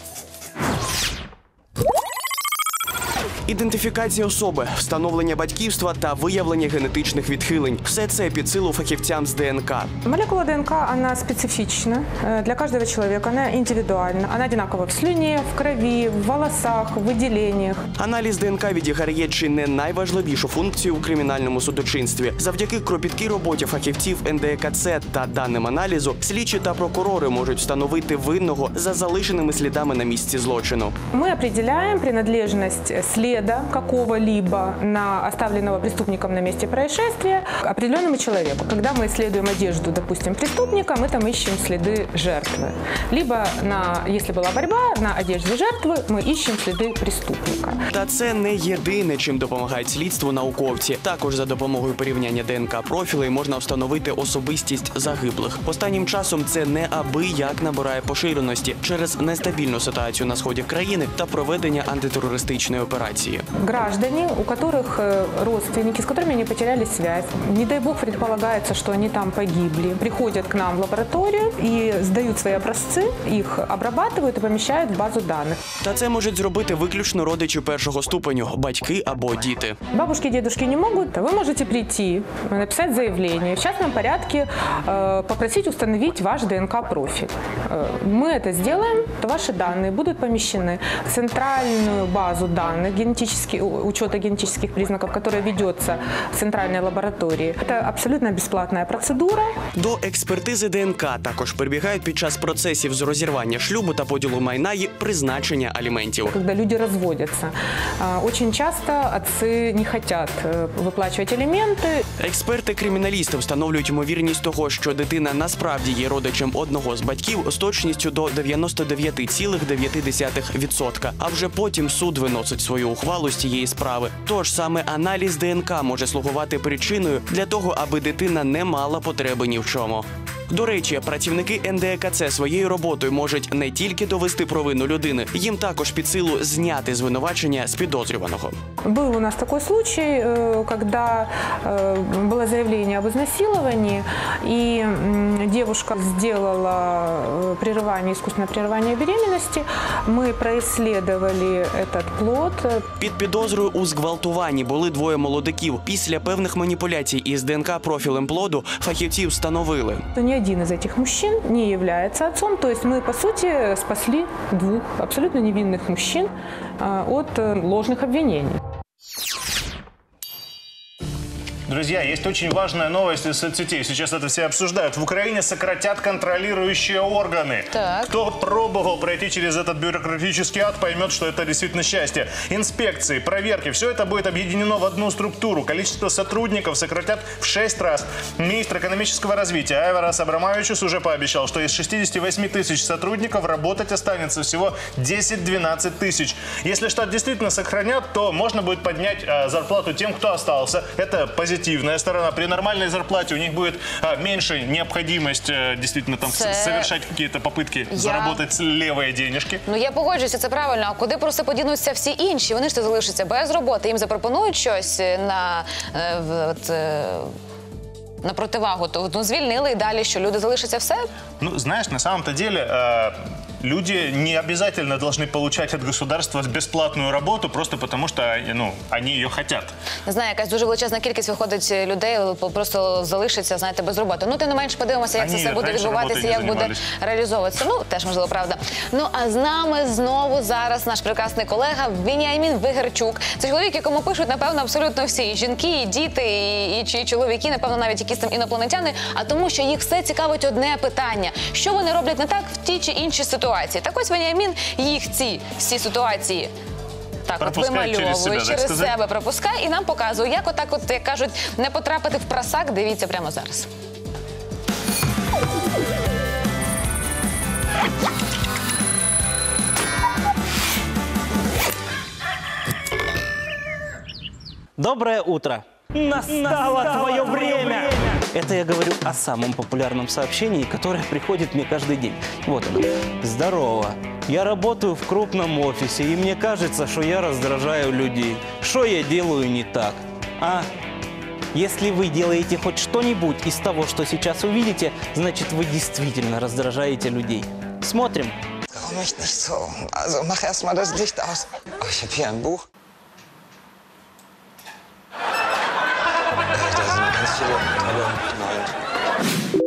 Ідентифікація особи, встановлення батьківства та виявлення генетичних відхилень – все це під силу фахівцям з Де Ен Ка. Молекула Де Эн Ка, она специфична для каждого человека, она индивидуальна. Она одинакова в слюне, в крови, в волосах, в выделениях. Аналіз Де Ен Ка відіграє чи не найважливішу функцію у кримінальному судочинстві. Завдяки кропіткій роботі фахівців Ен Де Ка Це та даним аналізу, слідчі та прокурори можуть встановити винного за залишеними слідами на місці злочину. Мы определяем принадлежность следа какого-либо на оставленного преступником на месте происшествия определенному человеку. Когда мы исследуем одежду, допустим, преступника, мы там ищем следы жертвы. Либо, на, если была борьба, на одежде жертвы мы ищем следы преступника. Та це не єдине, чим допомагають слідству науковці. Також за допомогою порівняння Де Ен Ка профілей можна встановити особистість загиблих. Останнім часом це неабияк набирає поширеності через нестабільну ситуацію на сході країни та проведення антитерористичної операції. Граждане, у которых э, родственники, с которыми они потеряли связь, не дай бог предполагается, что они там погибли, приходят к нам в лабораторию и сдают свои образцы, их обрабатывают и помещают в базу данных. Та це можуть зробити виключно родичі першого ступеню – батьки або діти. Бабушки и дедушки не могут, вы можете прийти, написать заявление, в частном порядке э, попросить установить ваш Де Эн Ка профиль. Э, мы это сделаем, то ваши данные будут помещены в центральную базу данных генетически, учета генетических признаков, которая ведется в центральной лаборатории. Это абсолютно бесплатная процедура. До експертизи Де Ен Ка також прибігають під час процесів з розірвання шлюбу та поділу майна і призначення аліментів. Когда люди разводятся, э, очень часто отцы не хотят э, выплачивать алименты. Експерти-криміналісти встановлюють ймовірність того, що дитина насправді є родичем одного з батьків з точністю до дев'яносто дев'ять цілих дев'ять десятих відсотка. А вже потім суд виносить свою ухвалу з цієї справи. Тож саме аналіз Де Ен Ка може слугувати причиною для того, аби дитина не мала потреби ні в чому. До речі, працівники Ен Де Ка Це своєю роботою можуть не тільки довести провину людини, їм також під силу зняти звинувачення з підозрюваного. Был у нас такой случай, э, когда э, было заявление об изнасиловании, и м, девушка сделала э, прерывание, искусственное прерывание беременности. Мы происследовали этот плод. Під підозрою у зґвалтуванні були двоє молодиків. Після певних маніпуляцій із Де Ен Ка профілем плоду фахівці встановили. Ни один из этих мужчин не является отцом, то есть мы, по сути, спасли двух абсолютно невинных мужчин э, от э, ложных обвинений. Друзья, есть очень важная новость из соцсетей. Сейчас это все обсуждают. В Украине сократят контролирующие органы. Так. Кто пробовал пройти через этот бюрократический ад, поймет, что это действительно счастье. Инспекции, проверки, все это будет объединено в одну структуру. Количество сотрудников сократят в шесть раз. Министр экономического развития Айварас Абрамавичус уже пообещал, что из шестидесяти восьми тысяч сотрудников работать останется всего десять-двенадцать тысяч. Если штат действительно сохранят, то можно будет поднять а, зарплату тем, кто остался. Это позитивно. Сторона. При нормальной зарплате у них будет а, меньше необходимость а, действительно там Це... совершать какие-то попытки Я... заработать левые денежки. Ну, я погоджуюся, це правильно. А куди просто подінуться всі інші? Вони ж залишаться без роботи. Їм запропонують щось на... Е, в, от, е, на противагу, то ну, звільнили і далі, що люди залишаться все? Ну, знаешь, на самом-то деле э, люди не обязательно должны получать от государства бесплатную работу просто потому, что ну, они ее хотят. Не знаю, якась дуже величезна кількість виходить людей, просто залишиться, знаєте, без роботи. Ну, тим не менш, подивимося, як це все буде відбуватися, як буде реалізовуватися. Ну, теж, можливо, правда. Ну, а з нами знову зараз наш прекрасний колега Веніамін Вигерчук. Це чоловік, якому пишуть, напевно, абсолютно всі. І жінки, і діти, і, і, і чоловіки, напевно, навіть якісь там інопланетяни. А тому, що їх все цікавить одне питання. Що вони роблять не так в тій чи іншій ситуації? Так ось Веніамін їх ці всі ситуації так от вимальовує, через себе, через себе пропускає і нам показує, як отак от, як кажуть, не потрапити в просак. Дивіться прямо зараз. Доброе утро. Настало твое время! Это я говорю о самом популярном сообщении, которое приходит мне каждый день. Вот оно. Здорово. Я работаю в крупном офисе, и мне кажется, что я раздражаю людей. Что я делаю не так? А? Если вы делаете хоть что-нибудь из того, что сейчас увидите, значит, вы действительно раздражаете людей. Смотрим. Warum ich nicht so? Also mach erst mal das Licht aus. Oh, ich habe hier ein Buch. Da sind ganz viele tolle neue.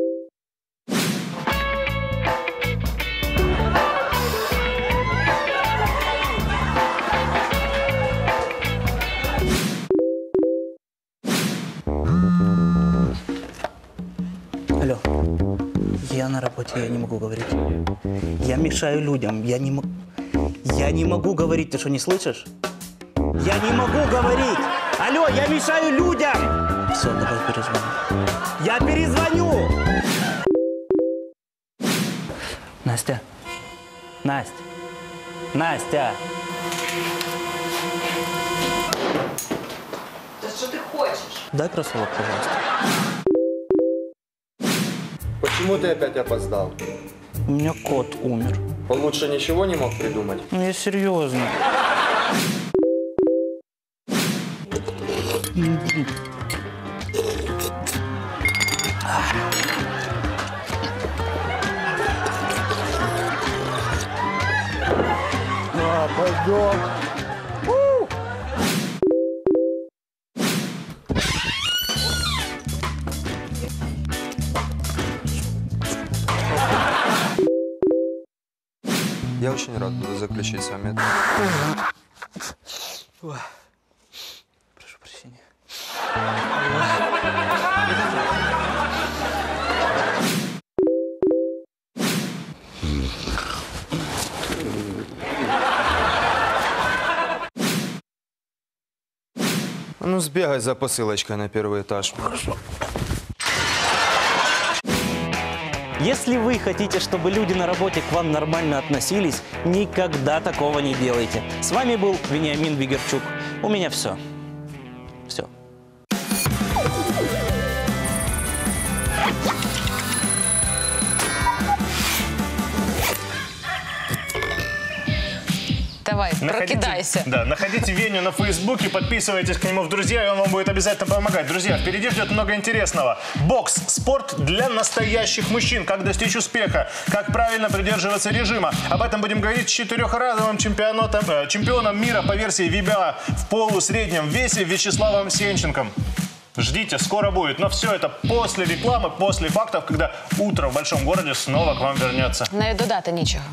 Алло. Я на работе, я не могу говорить. Я мешаю людям, я не могу... Я не могу говорить, ты что, не слышишь? Я не могу говорить! Алло, я мешаю людям! Все, давай перезвоню. Я перезвоню! Настя. Настя. Настя. Да что ты хочешь? Дай кроссовок, пожалуйста. Почему ты опять опоздал? У меня кот умер. Получше ничего не мог придумать? Ну, я серьезно. А, пойдем. Я очень рад буду заключить с вами это. Прошу прощения. Ну, сбегай за посылочкой на первый этаж. Хорошо. Если вы хотите, чтобы люди на работе к вам нормально относились, никогда такого не делайте. С вами был Веніамін Вигерчук. У меня все. Все. Давай, прокидайся. Да, находите Веню на Фейсбуке, подписывайтесь к нему в друзья, и он вам будет обязательно помогать. Друзья, впереди ждет много интересного. Бокс – спорт для настоящих мужчин. Как достичь успеха, как правильно придерживаться режима. Об этом будем говорить с четырехразовым чемпионатом, э, чемпионом мира по версии ви би эй в полусреднем весе Вячеславом Сенченком. Ждите, скоро будет. Но все это после рекламы, после фактов, когда утро в большом городе снова к вам вернется. Навіть додати нічого.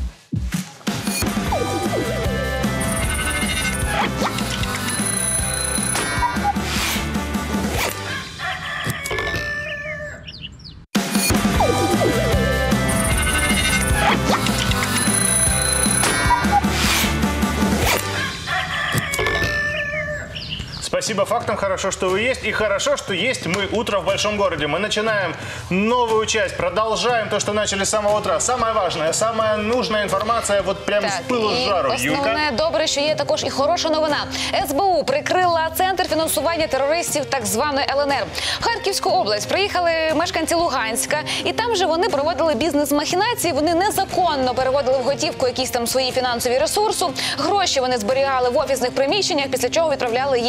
Спасибо фактам, хорошо, что вы есть. И хорошо, что есть мы утро в большом городе. Мы начинаем новую часть, продолжаем то, что начали с самого утра. Самое важное, самая нужная інформація, от прямо з пилу з жару. Основне, добре, що є також і хороша новина. ес бе у прикрила центр фінансування терористів так званої ел ен ер. В Харківську область приїхали мешканці Луганська, і там же вони проводили бізнес-махінації, вони незаконно переводили в готівку якісь там свої фінансові ресурси, гроші вони зберігали в офісних приміщеннях, після чого відправляли їх в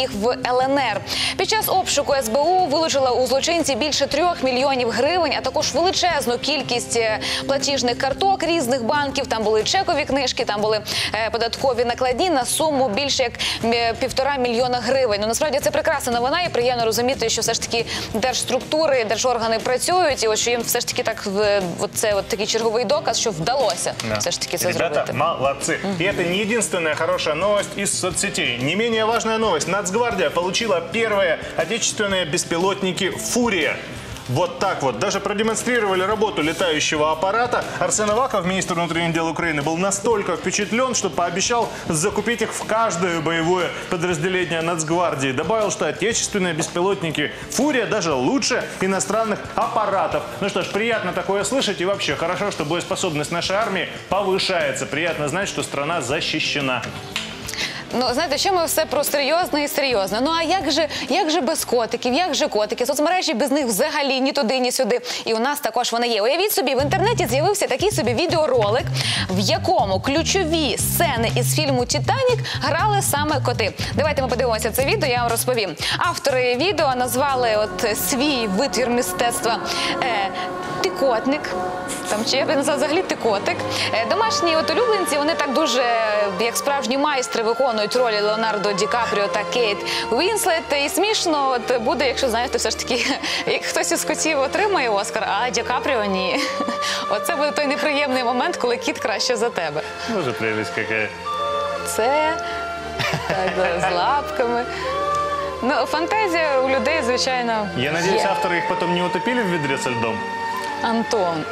Л Н Р. Під час обшуку С Б У вилучила у злочинці більше трьох мільйонів гривень, а також величезну кількість платіжних карток різних банків. Там були чекові книжки, там були податкові накладні на суму більше як півтора мільйона гривень. Ну, насправді це прекрасна новина і приємно розуміти, що все ж таки держструктури, держоргани працюють, і от що їм все ж таки так, це от такий черговий доказ, що вдалося да. все ж таки це Ребята, зробити. молодцы. Mm-hmm. И это не единственная хорошая новость из соцсетей. Не менее важная новость. Нацгвардия получила первые отечественные беспилотники «Фурия». Вот так вот. Даже продемонстрировали работу летающего аппарата. Арсен Аваков, министр внутренних дел Украины, был настолько впечатлен, что пообещал закупить их в каждое боевое подразделение Нацгвардии. Добавил, что отечественные беспилотники «Фурия» даже лучше иностранных аппаратов. Ну что ж, приятно такое слышать. И вообще хорошо, что боеспособность нашей армии повышается. Приятно знать, что страна защищена. Ну, знаєте, що ми все про серйозне і серйозне. Ну, а як же, як же без котиків, як же котики? Соцмережі без них взагалі ні туди, ні сюди. І у нас також вони є. Уявіть собі, в інтернеті з'явився такий собі відеоролик, в якому ключові сцени із фільму «Титанік» грали саме коти. Давайте ми подивимося це відео, я вам розповім. Автори відео назвали от свій витвір мистецтва е, «Тикотник». Там, чи я б назвав взагалі «Тикотик». Е, домашні от улюбленці, вони так дуже, як справжні майстри, виконують ролі Леонардо Ді Капріо та Кейт Уінслет. І смішно от буде, якщо, знаєте, все ж таки, як хтось із котів отримає Оскар, а Ді Капріо ні. Оце буде той неприємний момент, коли кіт краще за тебе. Боже, прелесть яка. Це, так, з лапками. Ну, фантазія у людей, звичайно, Я надеюсь, є. авторы их потом не утопили в ведре со льдом? Антон.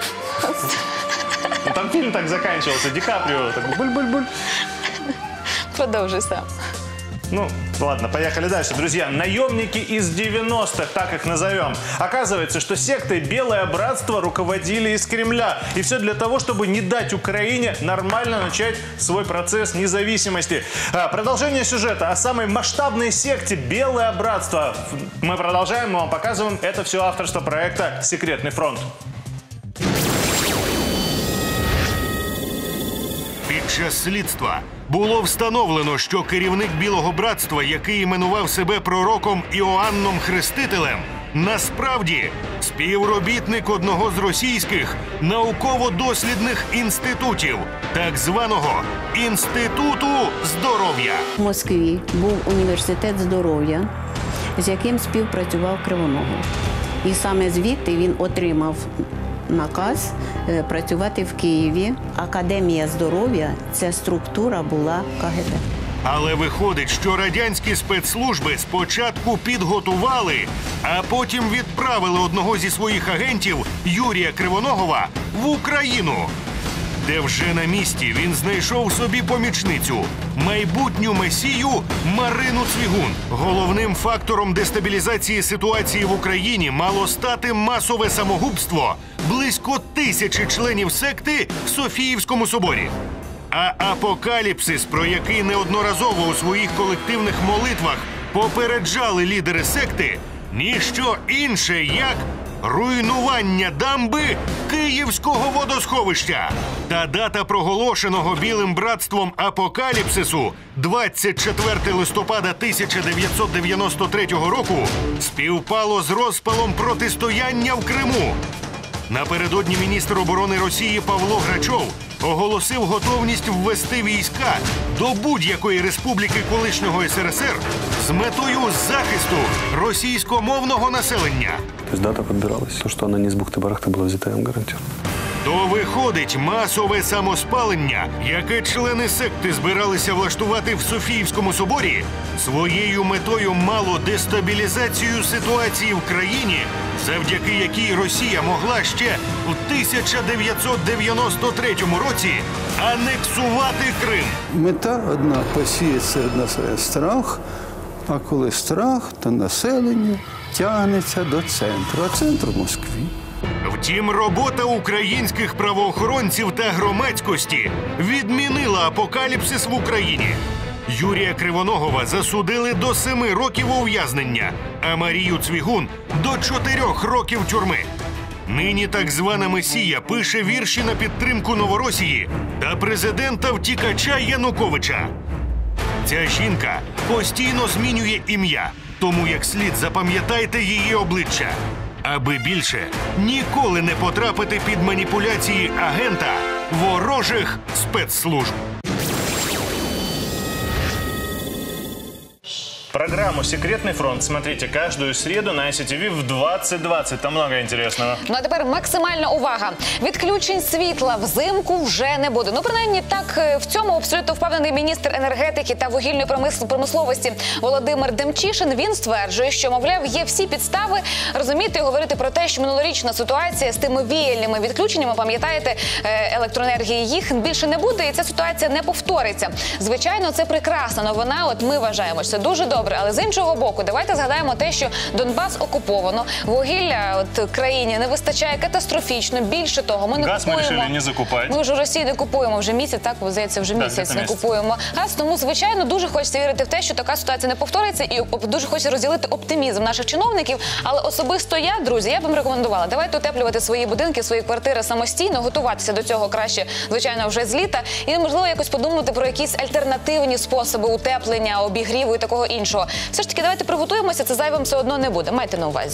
Ну, там фильм так заканчивался. Ди Каприо так буль-буль-буль. Продовжуй сам. Ну, ладно, поехали дальше. Друзья, наемники из девяностых, так их назовем. Оказывается, что сектой «Белое братство» руководили из Кремля. И все для того, чтобы не дать Украине нормально начать свой процесс независимости. А, продолжение сюжета о самой масштабной секте «Белое братство». Мы продолжаем, мы вам показываем. Это все авторство проекта «Секретный фронт». Під час слідства було встановлено, що керівник Білого братства, який іменував себе пророком Іоанном Хрестителем, насправді співробітник одного з російських науково-дослідних інститутів, так званого Інституту здоров'я. В Москві був університет здоров'я, з яким співпрацював Кривоногов. І саме звідти він отримав наказ е, працювати в Києві. Академія здоров'я – ця структура була К Г Б. Але виходить, що радянські спецслужби спочатку підготували, а потім відправили одного зі своїх агентів, Юрія Кривоногова, в Україну, де вже на місці він знайшов собі помічницю – майбутню месію Марину Цвігун. Головним фактором дестабілізації ситуації в Україні мало стати масове самогубство близько тисячі членів секти в Софіївському соборі. А апокаліпсис, про який неодноразово у своїх колективних молитвах попереджали лідери секти, ніщо інше, як руйнування дамби Київського водосховища. Та дата проголошеного Білим братством апокаліпсису двадцять четвертого листопада тисяча дев'ятсот дев'яносто третього року співпало з розпалом протистояння в Криму. Напередодні міністр оборони Росії Павло Грачов оголосив готовність ввести війська до будь-якої республіки колишнього С Р С Р з метою захисту російськомовного населення. Тобто дата підбиралась, то, що вона не з бухти-барахти була взята, я вам гарантую. То виходить масове самоспалення, яке члени секти збиралися влаштувати в Софіївському соборі, своєю метою мало дестабілізацію ситуації в країні, завдяки якій Росія могла ще в тисяча дев'ятсот дев'яносто третьому році анексувати Крим. Мета одна – посіяти серед населення страх, а коли страх, то населення тягнеться до центру, а центр в Москві. Втім, робота українських правоохоронців та громадськості відмінила апокаліпсис в Україні. Юрія Кривоногова засудили до семи років ув'язнення, а Марію Цвігун – до чотирьох років тюрми. Нині так звана Месія пише вірші на підтримку Новоросії та президента-втікача Януковича. Ця жінка постійно змінює ім'я, тому як слід запам'ятайте її обличчя, аби більше ніколи не потрапити під маніпуляції агента ворожих спецслужб. Программу «Секретный фронт» смотрите каждую среду на ай си ти ви в двадцять двадцять. Там много интересного. Ну а тепер максимальна увага. Відключень світла взимку вже не буде. Ну, принаймні, так в цьому абсолютно впевнений міністр енергетики та вугільної промисловості Володимир Демчишин. Він стверджує, що, мовляв, є всі підстави розуміти і говорити про те, що минулорічна ситуація з тими віяльними відключеннями, пам'ятаєте, електроенергії їх більше не буде, і ця ситуація не повториться. Звичайно, це прекрасна новина. От ми вважаємо, що це дуже добре. Добре, але з іншого боку, давайте згадаємо те, що Донбас окуповано, вугілля от країні не вистачає катастрофічно. Більше того, ми не газ купуємо. Газ ми вирішили не закупати. Ми вже в Росії не купуємо вже місяць, так, здається, вже місяць так, не місяць. купуємо газ. Тому, звичайно, дуже хочеться вірити в те, що така ситуація не повториться, і дуже хочеться розділити оптимізм наших чиновників. Але особисто я, друзі, я б їм рекомендувала, давайте утеплювати свої будинки, свої квартири самостійно, готуватися до цього краще, звичайно, вже з літа. І, можливо, якось подумати про якісь альтернативні способи утеплення, обігріву і такого іншого. Все ж таки, давайте приготуємося, це зайвим все одно не буде. Майте на увазі.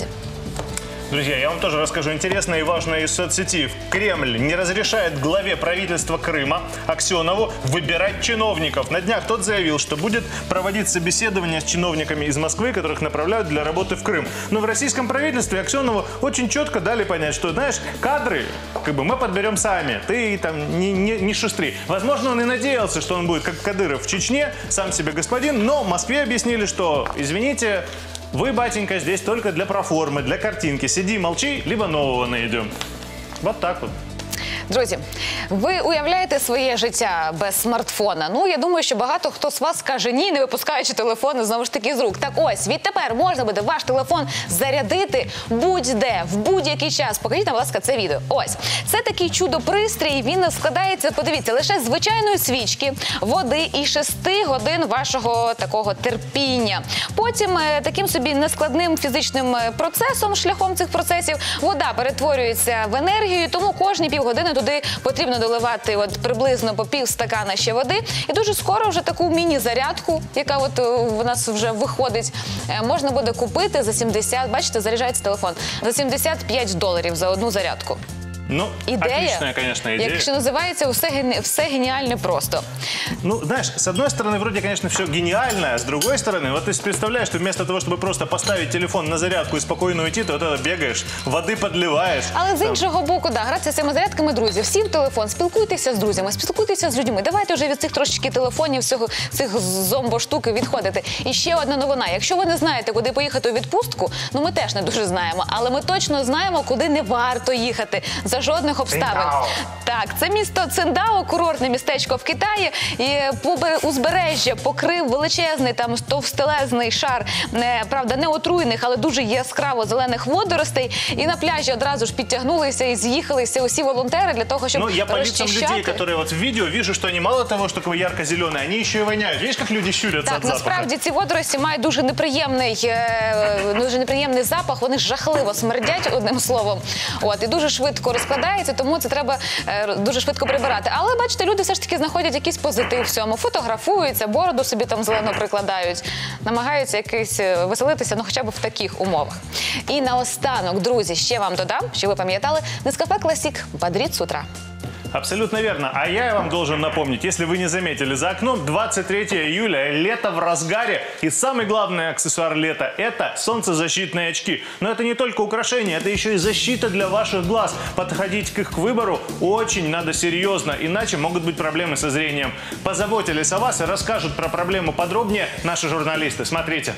Друзья, я вам тоже расскажу интересное и важное из соцсетей. Кремль не разрешает главе правительства Крыма Аксенову выбирать чиновников. На днях тот заявил, что будет проводить собеседование с чиновниками из Москвы, которых направляют для работы в Крым. Но в российском правительстве Аксенову очень четко дали понять, что, знаешь, кадры как бы мы подберем сами. Ты там не, не, не шустри. Возможно, он и надеялся, что он будет как Кадыров в Чечне, сам себе господин. Но в Москве объяснили, что, извините, вы, батенька, здесь только для проформы, для картинки. Сиди, молчи, либо нового найдем. Вот так вот. Друзі, ви уявляєте своє життя без смартфона? Ну, я думаю, що багато хто з вас скаже ні, не випускаючи телефони, знову ж таки, з рук. Так ось, відтепер можна буде ваш телефон зарядити будь-де, в будь-який час. Покажіть нам, будь ласка, це відео. Ось. Це такий чудо-пристрій, він складається, подивіться, лише з звичайної свічки, води і шести годин вашого такого терпіння. Потім таким собі нескладним фізичним процесом, шляхом цих процесів, вода перетворюється в енергію, тому кожні півгодини туди потрібно доливати от приблизно по пів стакана ще води. І дуже скоро вже таку міні-зарядку, яка от у нас вже виходить, можна буде купити за сімдесят, бачите, заряджається телефон, за сімдесят п'ять доларів за одну зарядку. Ну, идея, отличная, конечно, идея. Як ще називається, все, все гениально просто. Ну, знаешь, с одной стороны, вроде, конечно, все гениально, а с другой стороны, вот ты представляешь, что вместо того, чтобы просто поставить телефон на зарядку и спокойно уйти, ты вот это бегаешь, воды подливаешь. Але з там... іншого боку, да, гратися з цими зарядками, друзі, всі в телефон, спілкуйтеся з друзями, спілкуйтеся з людьми. Давайте вже від цих трошечки телефонів, всього, цих зомбо-штуки відходити. І ще одна новина. Якщо ви не знаєте, куди поїхати у відпустку, ну ми теж не дуже знаємо, але ми точно знаємо, куди не варто їхати. За жодних обставин. Циндао. Так, це місто Циндао, курортне містечко в Китаї. І узбережжя покрив величезний, там товстелезний шар, не, правда, не отруєних, але дуже яскраво зелених водоростей. І на пляжі одразу ж підтягнулися і з'їхалися усі волонтери для того, щоб розчищати. Ну, я по лицам людей, которые вот в видео вижу, что они мало того, что ярко-зеленые, они еще и воняют. Видишь, как люди щурятся так, от запаха? Так, насправді ці водорості мають дуже неприємний, дуже неприємний запах, вони жахливо смердять, одним словом. От, і дуже швидко розкладається, тому це треба е, дуже швидко прибирати. Але, бачите, люди все ж таки знаходять якийсь позитив в цьому, фотографуються, бороду собі там зелено прикладають, намагаються якось веселитися, ну хоча б в таких умовах. І наостанок, друзі, ще вам додам, щоб ви пам'ятали, Нескафе Класік бодрит з утра. Абсолютно верно. А я вам должен напомнить, если вы не заметили, за окном двадцать третьего июля, лето в разгаре. И самый главный аксессуар лета – это солнцезащитные очки. Но это не только украшение, это еще и защита для ваших глаз. Подходить к их к выбору очень надо серьезно, иначе могут быть проблемы со зрением. Позаботились о вас и расскажут про проблему подробнее наши журналисты. Смотрите.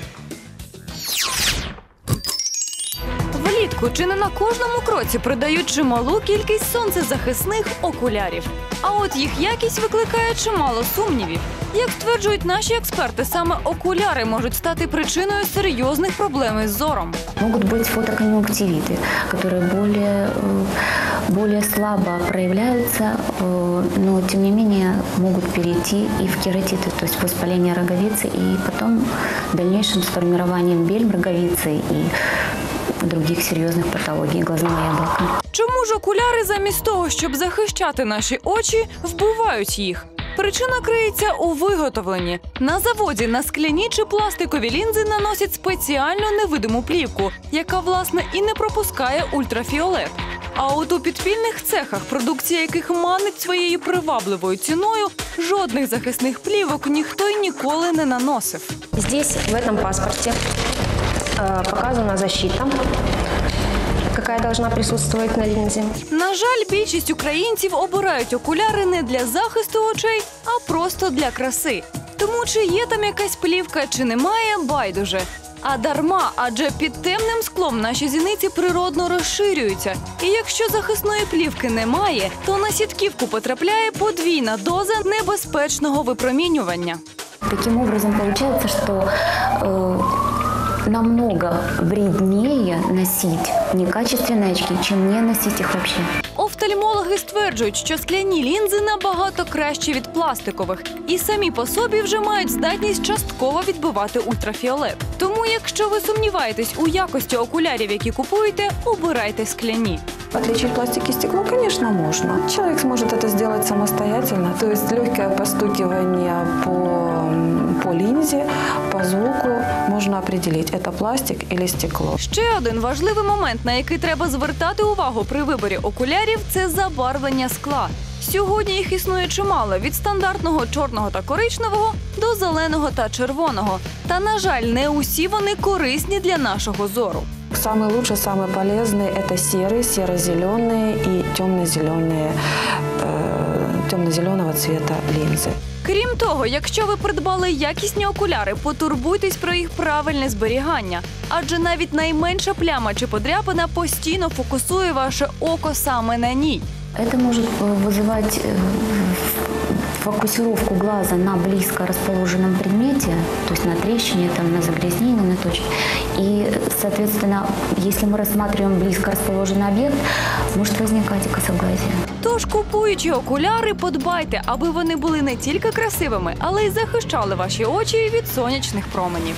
Влітку чи не на кожному кроці продають чималу кількість сонцезахисних окулярів. А от їх якість викликає чимало сумнівів. Як стверджують наші експерти, саме окуляри можуть стати причиною серйозних проблем із зором. Можуть бути фотоконъюнктивиты, які більш, більш слабо проявляються, но тем не менее можуть перейти і в кератиты, то есть воспаление роговицы, и потом в дальнейшем с формированием бель роговицы и других серйозних патологій глазного яблука. Чому ж окуляри замість того, щоб захищати наші очі, вбивають їх? Причина криється у виготовленні. На заводі на скляні чи пластикові лінзи наносять спеціальну невидиму плівку, яка, власне, і не пропускає ультрафіолет. А от у підпільних цехах, продукція яких манить своєю привабливою ціною, жодних захисних плівок ніхто й ніколи не наносив. Здесь, в этом паспорте, показана защита, яка должна присутствовать на лінзі. На жаль, більшість українців обирають окуляри не для захисту очей, а просто для краси. Тому чи є там якась плівка, чи немає, байдуже. А дарма, адже під темним склом наші зіниці природно розширюються. І якщо захисної плівки немає, то на сітківку потрапляє подвійна доза небезпечного випромінювання. Таким образом, получается, что э, намного вреднее носить некачественные очки, чем не носить их вообще. Офтальмологи стверджують, що скляні лінзи набагато кращі від пластикових і самі по собі вже мають здатність частково відбивати ультрафіолет. Тому, якщо ви сумніваєтесь у якості окулярів, які купуєте, обирайте скляні. Отличить пластик и стекло, конечно, можно. Человек сможет это сделать самостоятельно. То есть легкое постукивание по, по линзе, по звуку можно определить, это пластик или стекло. Ще один важливий момент, на який треба звертати увагу при виборі окулярів – це забарвлення скла. Сьогодні їх існує чимало – від стандартного чорного та коричневого до зеленого та червоного. Та, на жаль, не усі вони корисні для нашого зору. Самый лучший, самый полезный – это серый, серо-зеленые и темно-зеленые, э, темно-зеленого цвета линзы. Крім того, якщо ви придбали якісні окуляри, потурбуйтесь про їх правильне зберігання. Адже навіть найменша пляма чи подряпина постійно фокусує ваше око саме на ній. Это может вызывать фокусировку глаза на близко расположенном предмете, то есть на трещине, там, на загрязнении, на точке. И, соответственно, если мы рассматриваем близко расположенный объект, может возникать и косоглазие. Тож, купуючи окуляри, подбайте, аби вони були не тільки красивими, але й захищали ваші очі від сонячних променів.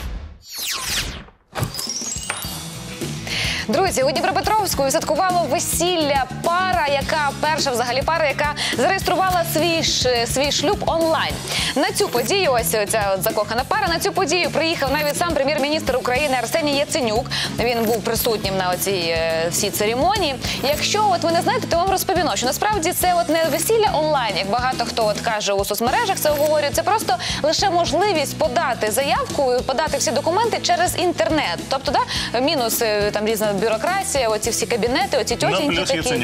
Друзі, у Дніпропетровську святкувало весілля пара, яка перша взагалі пара, яка зареєструвала свій ш, свій шлюб онлайн. На цю подію, ось ця от закохана пара, на цю подію приїхав навіть сам прем'єр-міністр України Арсеній Яценюк. Він був присутнім на оцій всій церемонії. Якщо от ви не знаєте, то вам розповіно, що насправді це от не весілля онлайн, як багато хто от каже у соцмережах, це говорять, це просто лише можливість подати заявку, подати всі документи через інтернет. Тобто, да, мінус там різна бюрократія, оці всі кабінети, оці тьотіньки такі.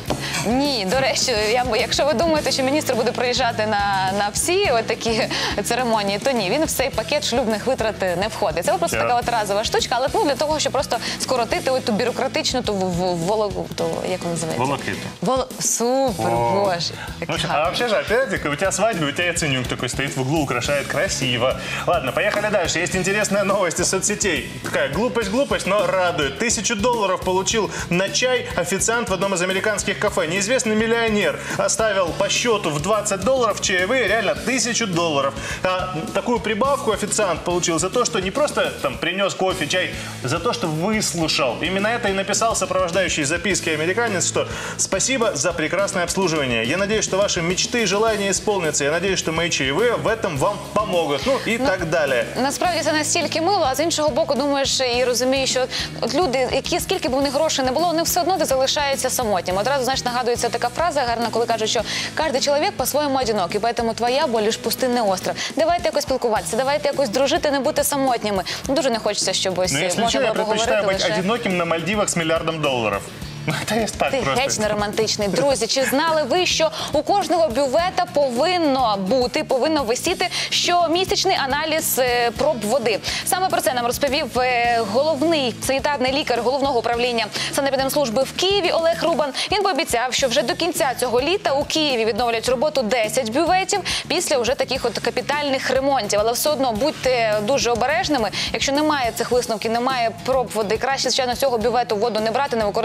Ні, до речі, я, якщо ви думаєте, що міністр буде приїжджати на, на всі такі церемонії, то ні, він в цей пакет шлюбних витрат не входить. Це просто така от разова штучка, але ну, для того, щоб просто скоротити от ту бюрократичну, ту вологу, як вона називається? Волокиту. Вол... Супер, О. боже. Ну, а вообще же, опять-таки, у тебя свадьба, у тебя Яценюк такой стоит в углу, украшает красиво. Ладно, поехали дальше. Есть интересная новость из соцсетей. Такая глупость-глупость, но радует. Тысячу долларов получил на чай официант в одном из американских кафе. Неизвестный миллионер оставил по счету в двадцать долларов чаевые, реально тысячу долларов. А такую прибавку официант получил за то, что не просто там принес кофе, чай, за то, что выслушал. Именно это и написал сопровождающий записки американец, что спасибо за прекрасное обслуживание. Я надеюсь, что ваши мечты и желания исполнятся. Я надеюсь, что мои чаевые в этом вам помогут. Ну и ну, так далі. Насправді це настільки мило, а з іншого боку думаєш і розумієш, що от люди, які скільки б у них грошей не було, вони все одно залишаються самотніми. Одразу, знаєш, нагадується така фраза гарна, коли кажуть, що кожен чоловік по-своєму одинокий, тому твоя боль лиш пустинний остров. Давайте якось спілкуватися, давайте якось дружити, не бути самотніми. Дуже не хочеться, щоб ось можна було поговорити. Я предпочитаю бути одиноким на Мальдивах з мільярдом доларів. Ти геть не романтичний. Друзі, чи знали ви, що у кожного бювета повинно бути, повинно висіти щомісячний аналіз проб води? Саме про це нам розповів головний санітарний лікар Головного управління санепідемслужби в Києві Олег Рубан. Він пообіцяв, що вже до кінця цього літа у Києві відновлять роботу десять бюветів після вже таких от капітальних ремонтів. Але все одно будьте дуже обережними. Якщо немає цих висновків, немає проб води, краще, звичайно, з цього бювету воду не брати, не використовувати.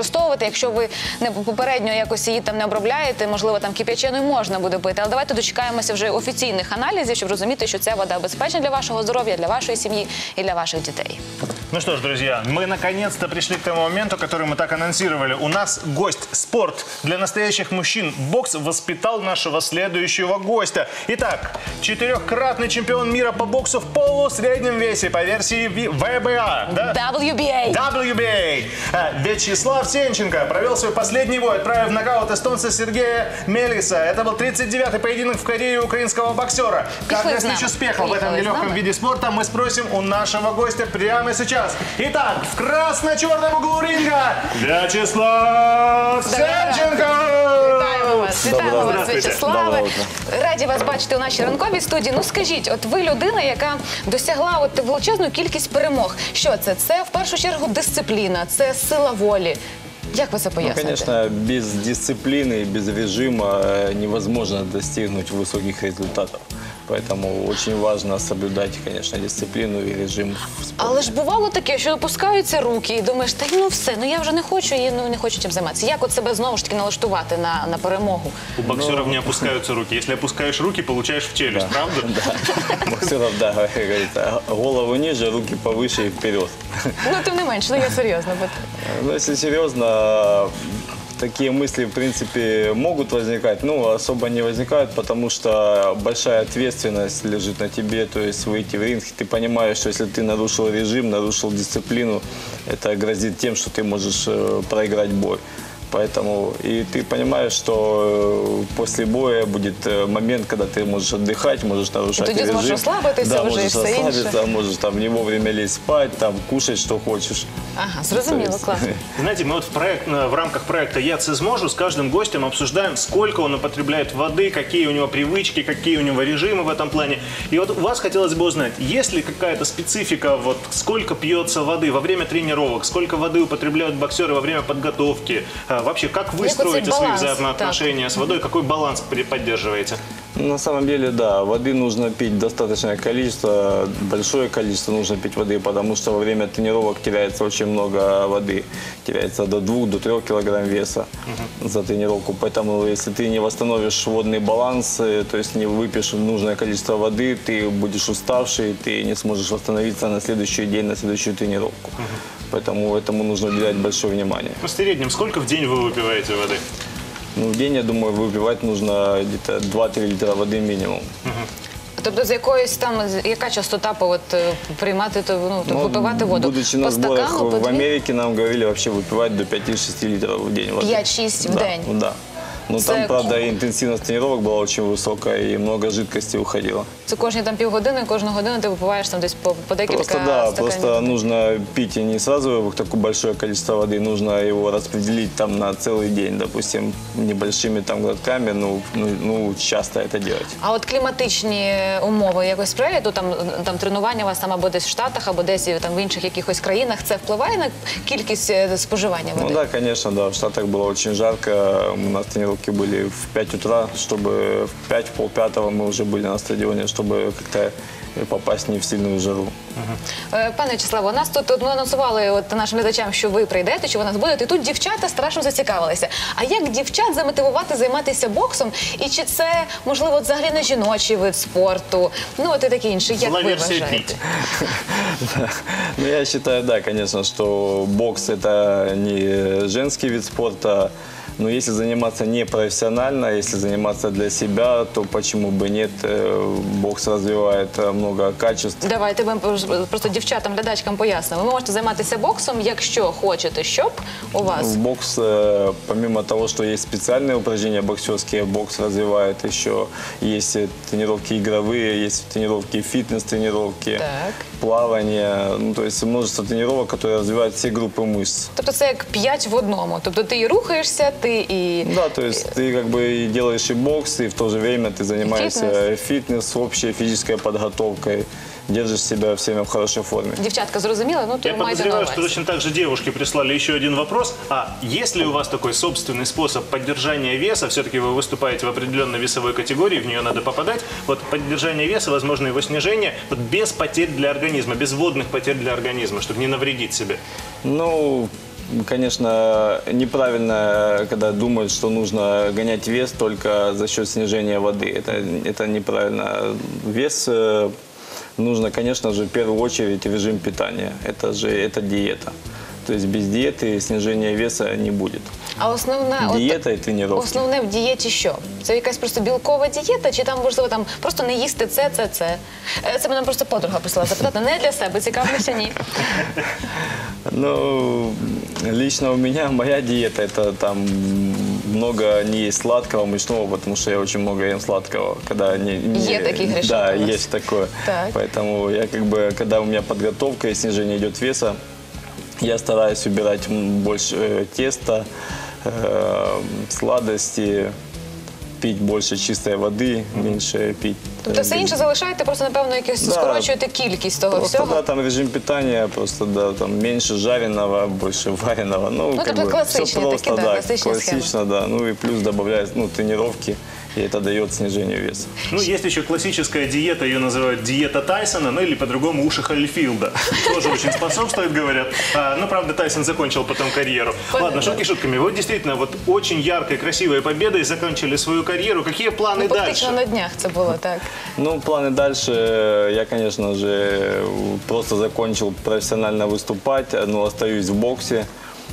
якщо ви не попередньо якось її там не обробляєте, можливо, там кип'яченою можна буде пити. Але давайте дочекаємося вже офіційних аналізів, щоб розуміти, що ця вода безпечна для вашого здоров'я, для вашої сім'ї і для ваших дітей. Ну что ж, друзья, мы наконец-то пришли к тому моменту, который мы так анонсировали. У нас гость спорт для настоящих мужчин. Бокс воспитал нашего следующего гостя. Итак, четырехкратный чемпион мира по боксу в полусреднем весе по версии вэ бэ а. Да? дабл ю би эй. дабл ю би эй. А, Вячеслав Сенченко провел свой последний бой, отправив в нокаут эстонца Сергея Мелиса. Это был тридцать девятый поединок в карьере украинского боксера. Как достичь успеха в этом нелегком виде спорта, мы спросим у нашего гостя прямо сейчас. Итак, в красно-черном углу ринга Вячеслав Сенченко! Вітаємо вас, вітаємо вас, Здравствуйте. Вячеславе. Раді вас бачити у нашій ранковій студії. Ну скажіть, от ви людина, яка досягла от величезну кількість перемог. Що це? Це в першу чергу дисципліна, це сила волі. Як ви це Ну, поясните? конечно, без дисциплины, без режима невозможно достигнуть высоких результатов. Поэтому очень важно соблюдать, конечно, дисциплину и режим в спорте. Але ж бувало таке, що опускаються руки і думаєш, та ну все, ну я вже не хочу і ну, не хочу чим займатися. Як от себе знову ж таки налаштувати на, на перемогу? У боксеров не опускаются руки. Если опускаешь руки, получаешь в челюсть, Да. правда? Да. Боксеров, да, говорится, голову ниже, руки повыше и вперед. Ну тим не менш, ну я серйозно. бо- Ну, если серьезно, такие мысли, в принципе, могут возникать, но особо не возникают, потому что большая ответственность лежит на тебе, то есть выйти в ринг, ты понимаешь, что если ты нарушил режим, нарушил дисциплину, это грозит тем, что ты можешь э, проиграть бой. Поэтому и ты понимаешь, что э, после боя будет э, момент, когда ты можешь отдыхать, можешь нарушать И тоді режим. зможеш розслабитися да, вже і можешь все інше. расслабиться, можешь там не вовремя лезть спать, там кушать, что хочешь. Ага, зрозуміло, То есть- класно. Знаете, мы вот в, проект, в рамках проекта «Я це зможу» с каждым гостем обсуждаем, сколько он употребляет воды, какие у него привычки, какие у него режимы в этом плане. И вот у вас хотелось бы узнать, есть ли какая-то специфика, вот сколько пьется воды во время тренировок, сколько воды употребляют боксеры во время подготовки, а, вообще как вы Як оцей строите свои баланс, взаимоотношения с водой, какой баланс при- поддерживаете? На самом деле, да, воды нужно пить достаточное количество, большое количество нужно пить воды, потому что во время тренировок теряется очень много воды, теряется до двух, до трех килограмм веса за тренировку. Поэтому, если ты не восстановишь водный баланс, э, то есть не выпьешь нужное количество воды, ты будешь уставший, ты не сможешь восстановиться на следующий день, на следующую тренировку. Поэтому этому нужно уделять большое внимание. Ну, в среднем, сколько в день вы выпиваете воды? Ну, в день, я думаю, выпивать нужно где-то два-три литра воды минимум. Тобто з якоїсь там, з- яка частота по от, е, приймати, то, ну, то Ну, випивати воду? Будучи на По сборах стакану, по в дві? Америке, нам говорили вообще выпивать до пяти-шести литров в день воды. п'ять-шість в Да, день? Да. Но Це там, ко- правда, интенсивность тренировок была очень высокая и много жидкости уходило. Це кожні там півгодини, кожну годину ти випиваєш там десь по, по декілька Просто, да, стаканів. просто нужно пить и не сразу такое большое количество воды, нужно его распределить там на целый день, допустим, небольшими там глотками, ну, ну, ну часто это делать. А от кліматичні умови якось сприяють? Ну, там, там тренування у вас там або десь в Штатах, або десь там в інших якихось країнах. Це впливає на кількість е, споживання води? Ну да, конечно, да. В Штатах было очень жарко. У нас тренировки были в пять утра, чтобы в пять, в полпятого мы уже были на стадионе, чтобы как-то попасть не в сильную жару. Е, Пане Вячеславе, у нас тут от ми анонсували от нашим глядачам, що ви прийдете, що ви нас будете. І тут дівчата страшно зацікавилися. А як дівчат замотивувати займатися боксом? І чи це, можливо, от взагалі не жіночий вид спорту? Ну, от і таке інше. Як ви вважаєте? Ну, я считаю, да, конечно, что бокс – это не женский вид спорта. Но если заниматься не профессионально, если заниматься для себя, то почему бы нет? Э, Бокс развивает э, много качеств. Давайте ми просто дівчатам, глядачкам пояснимо. Ви можете займатися боксом, якщо хочете, щоб у вас... В бокс, э, помимо того, что есть специальные упражнения боксерские, бокс развивает еще, есть э, тренировки игровые, есть тренировки фитнес-тренировки, Так. плавание, ну, то есть множество тренировок, которые развивают все группы мышц. Тобто це як п'ять в одному. Тобто ти і рухаєшся, ти і... Да, то есть ты как бы и делаешь и бокс, и в то же время ты занимаешься Фитнес. фитнес, общей физической подготовкой, держишь себя все время в хорошей форме. Дівчатка, зрозуміла? Ну, то Я ви маєте на подозреваю, увазі. что точно так же девушки прислали еще один вопрос. А есть ли у вас такой собственный способ поддержания веса? Все-таки вы выступаете в определенной весовой категории, в нее надо попадать. Вот поддержание веса, возможно, его снижение, вот без потерь для организма, без водных потерь для организма, чтобы не навредить себе. Ну, конечно, неправильно, когда думают, что нужно гонять вес только за счет снижения воды. Это, это неправильно. Вес э, нужно, конечно же, в первую очередь режим питания. Это же это диета. То есть без диеты снижения веса не будет. А основне, Диета от, і тренування. Основне в дієті що? Це якась просто білкова дієта, чи там, можливо, там просто не їсти це, це, це? Це мене просто подруга просила запитати, не для себе, цікавлюся, ні. Ну, лично у меня моя диета, это там много не есть сладкого, мучного, потому что я очень много ем сладкого. Когда не, не, Е такие грешок Да, у нас. есть такое. Так. Поэтому я как бы, когда у меня подготовка и снижение идет веса, я стараюсь убирать больше э, теста, э, сладости, пить больше чистой воды, меньше пить. Тобто все інше залишаєте, просто, напевно, якось Да. скорочуєте кількість того Просто, всього? да, там режим питания, просто, да, там меньше жареного, больше вареного. Ну, Ну, как тобто бы, классичные все просто, такие, да, да, классичные схемы. классично, да. Ну, и плюс добавляют, ну, тренировки, и это дает снижение веса. Ну, есть еще классическая диета, ее называют диета Тайсона, ну или по-другому уши Холлифилда. Тоже очень способствует, говорят. А, ну, правда, Тайсон закончил потом карьеру. Ладно, шутки шутками. Вы действительно вот очень яркой, красивой победой закончили свою карьеру. Какие планы Ну, дальше? фактично на днях це було, так. Ну, планы дальше, я, конечно же, просто закончил профессионально выступать, но остаюсь в боксе.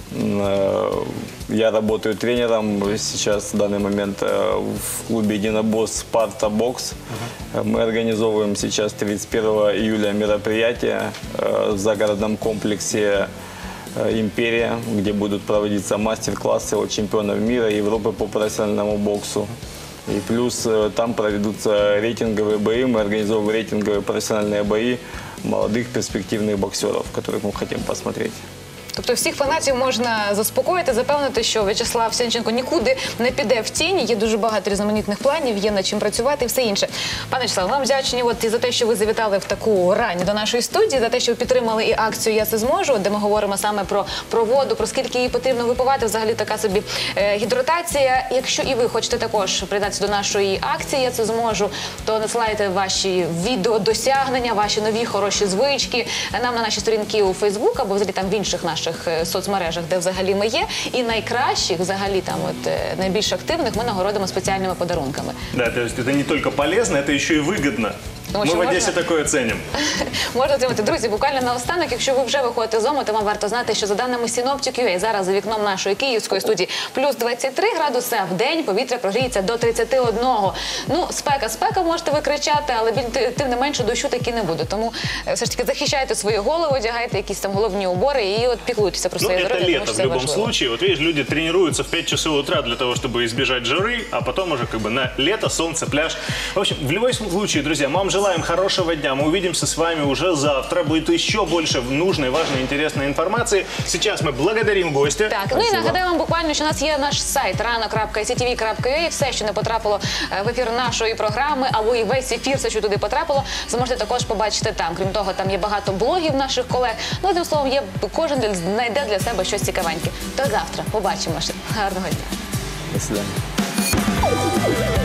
Я работаю тренером сейчас в данный момент в клубе «Единоборств» «Спарта Бокс». Мы организовываем сейчас тридцать первого июля мероприятие в загородном комплексе «Империя», где будут проводиться мастер-классы от чемпионов мира и Европы по профессиональному боксу. И плюс э, там проведутся рейтинговые бои. Мы организовываем рейтинговые профессиональные бои молодых перспективных боксеров, которых мы хотим посмотреть. Тобто всіх фанатів можна заспокоїти, запевнити, що В'ячеслав Сенченко нікуди не піде в тіні, є дуже багато різноманітних планів, є над чим працювати і все інше. Пане В'ячеславе, вам вдячні от і за те, що ви завітали в таку рань до нашої студії, за те, що ви підтримали і акцію «Я це зможу», де ми говоримо саме про, про воду, про скільки її потрібно випивати, взагалі така собі е, гідратація. Якщо і ви хочете також приєднатися до нашої акції «Я це зможу», то надсилайте ваші відеодосягнення, ваші нові хороші звички нам на наші сторінки у Фейсбук або взагалі там в інших наших соцмережах, де взагалі ми є, і найкращих, взагалі там от найбільш активних ми нагородимо спеціальними подарунками. Да, то есть это не только полезно, это еще и выгодно. Тому Ми що в Одесі можна- такое ценим. Можна отримати. Друзі, буквально наостанок, якщо ви вже виходите з дому, то вам варто знати, що за даними Синоптик точка ю а зараз за вікном нашої київської студії плюс двадцять три градуси, а в день повітря прогріється до тридцяти одного. Ну, спека, спека, можете ви кричати, але біль- тим не менше дощу таки не буде. Тому е, все ж таки захищайте свою голову, одягайте якісь там головні убори і от піклуйтеся про Ну, своє это здоров'я, тому лето що в це любом важливо. случае. Вот видишь, люди тренируются в пять часов утра для того, чтобы избежать жары, а потом уже как бы на лето, солнце, пляж. В общем, в любом случае, друзья, мы вам желаем хорошего дня. Мы увидимся с вами уже завтра. Будет еще больше нужной, важной, интересной информации. Сейчас мы благодарим гостя. Так, ну і нагадаю вам буквально, що у нас є наш сайт рано крапка сі ті ві крапка ю а, і все, що не потрапило е, в ефір нашої програми, або і весь ефір, все, що туди потрапило, зможете також побачити там. Крім того, там є багато блогів наших колег. Ну, одним словом, є, кожен для- знайде для себе щось цікавеньке. До завтра. Побачимося. Гарного дня. До свидания.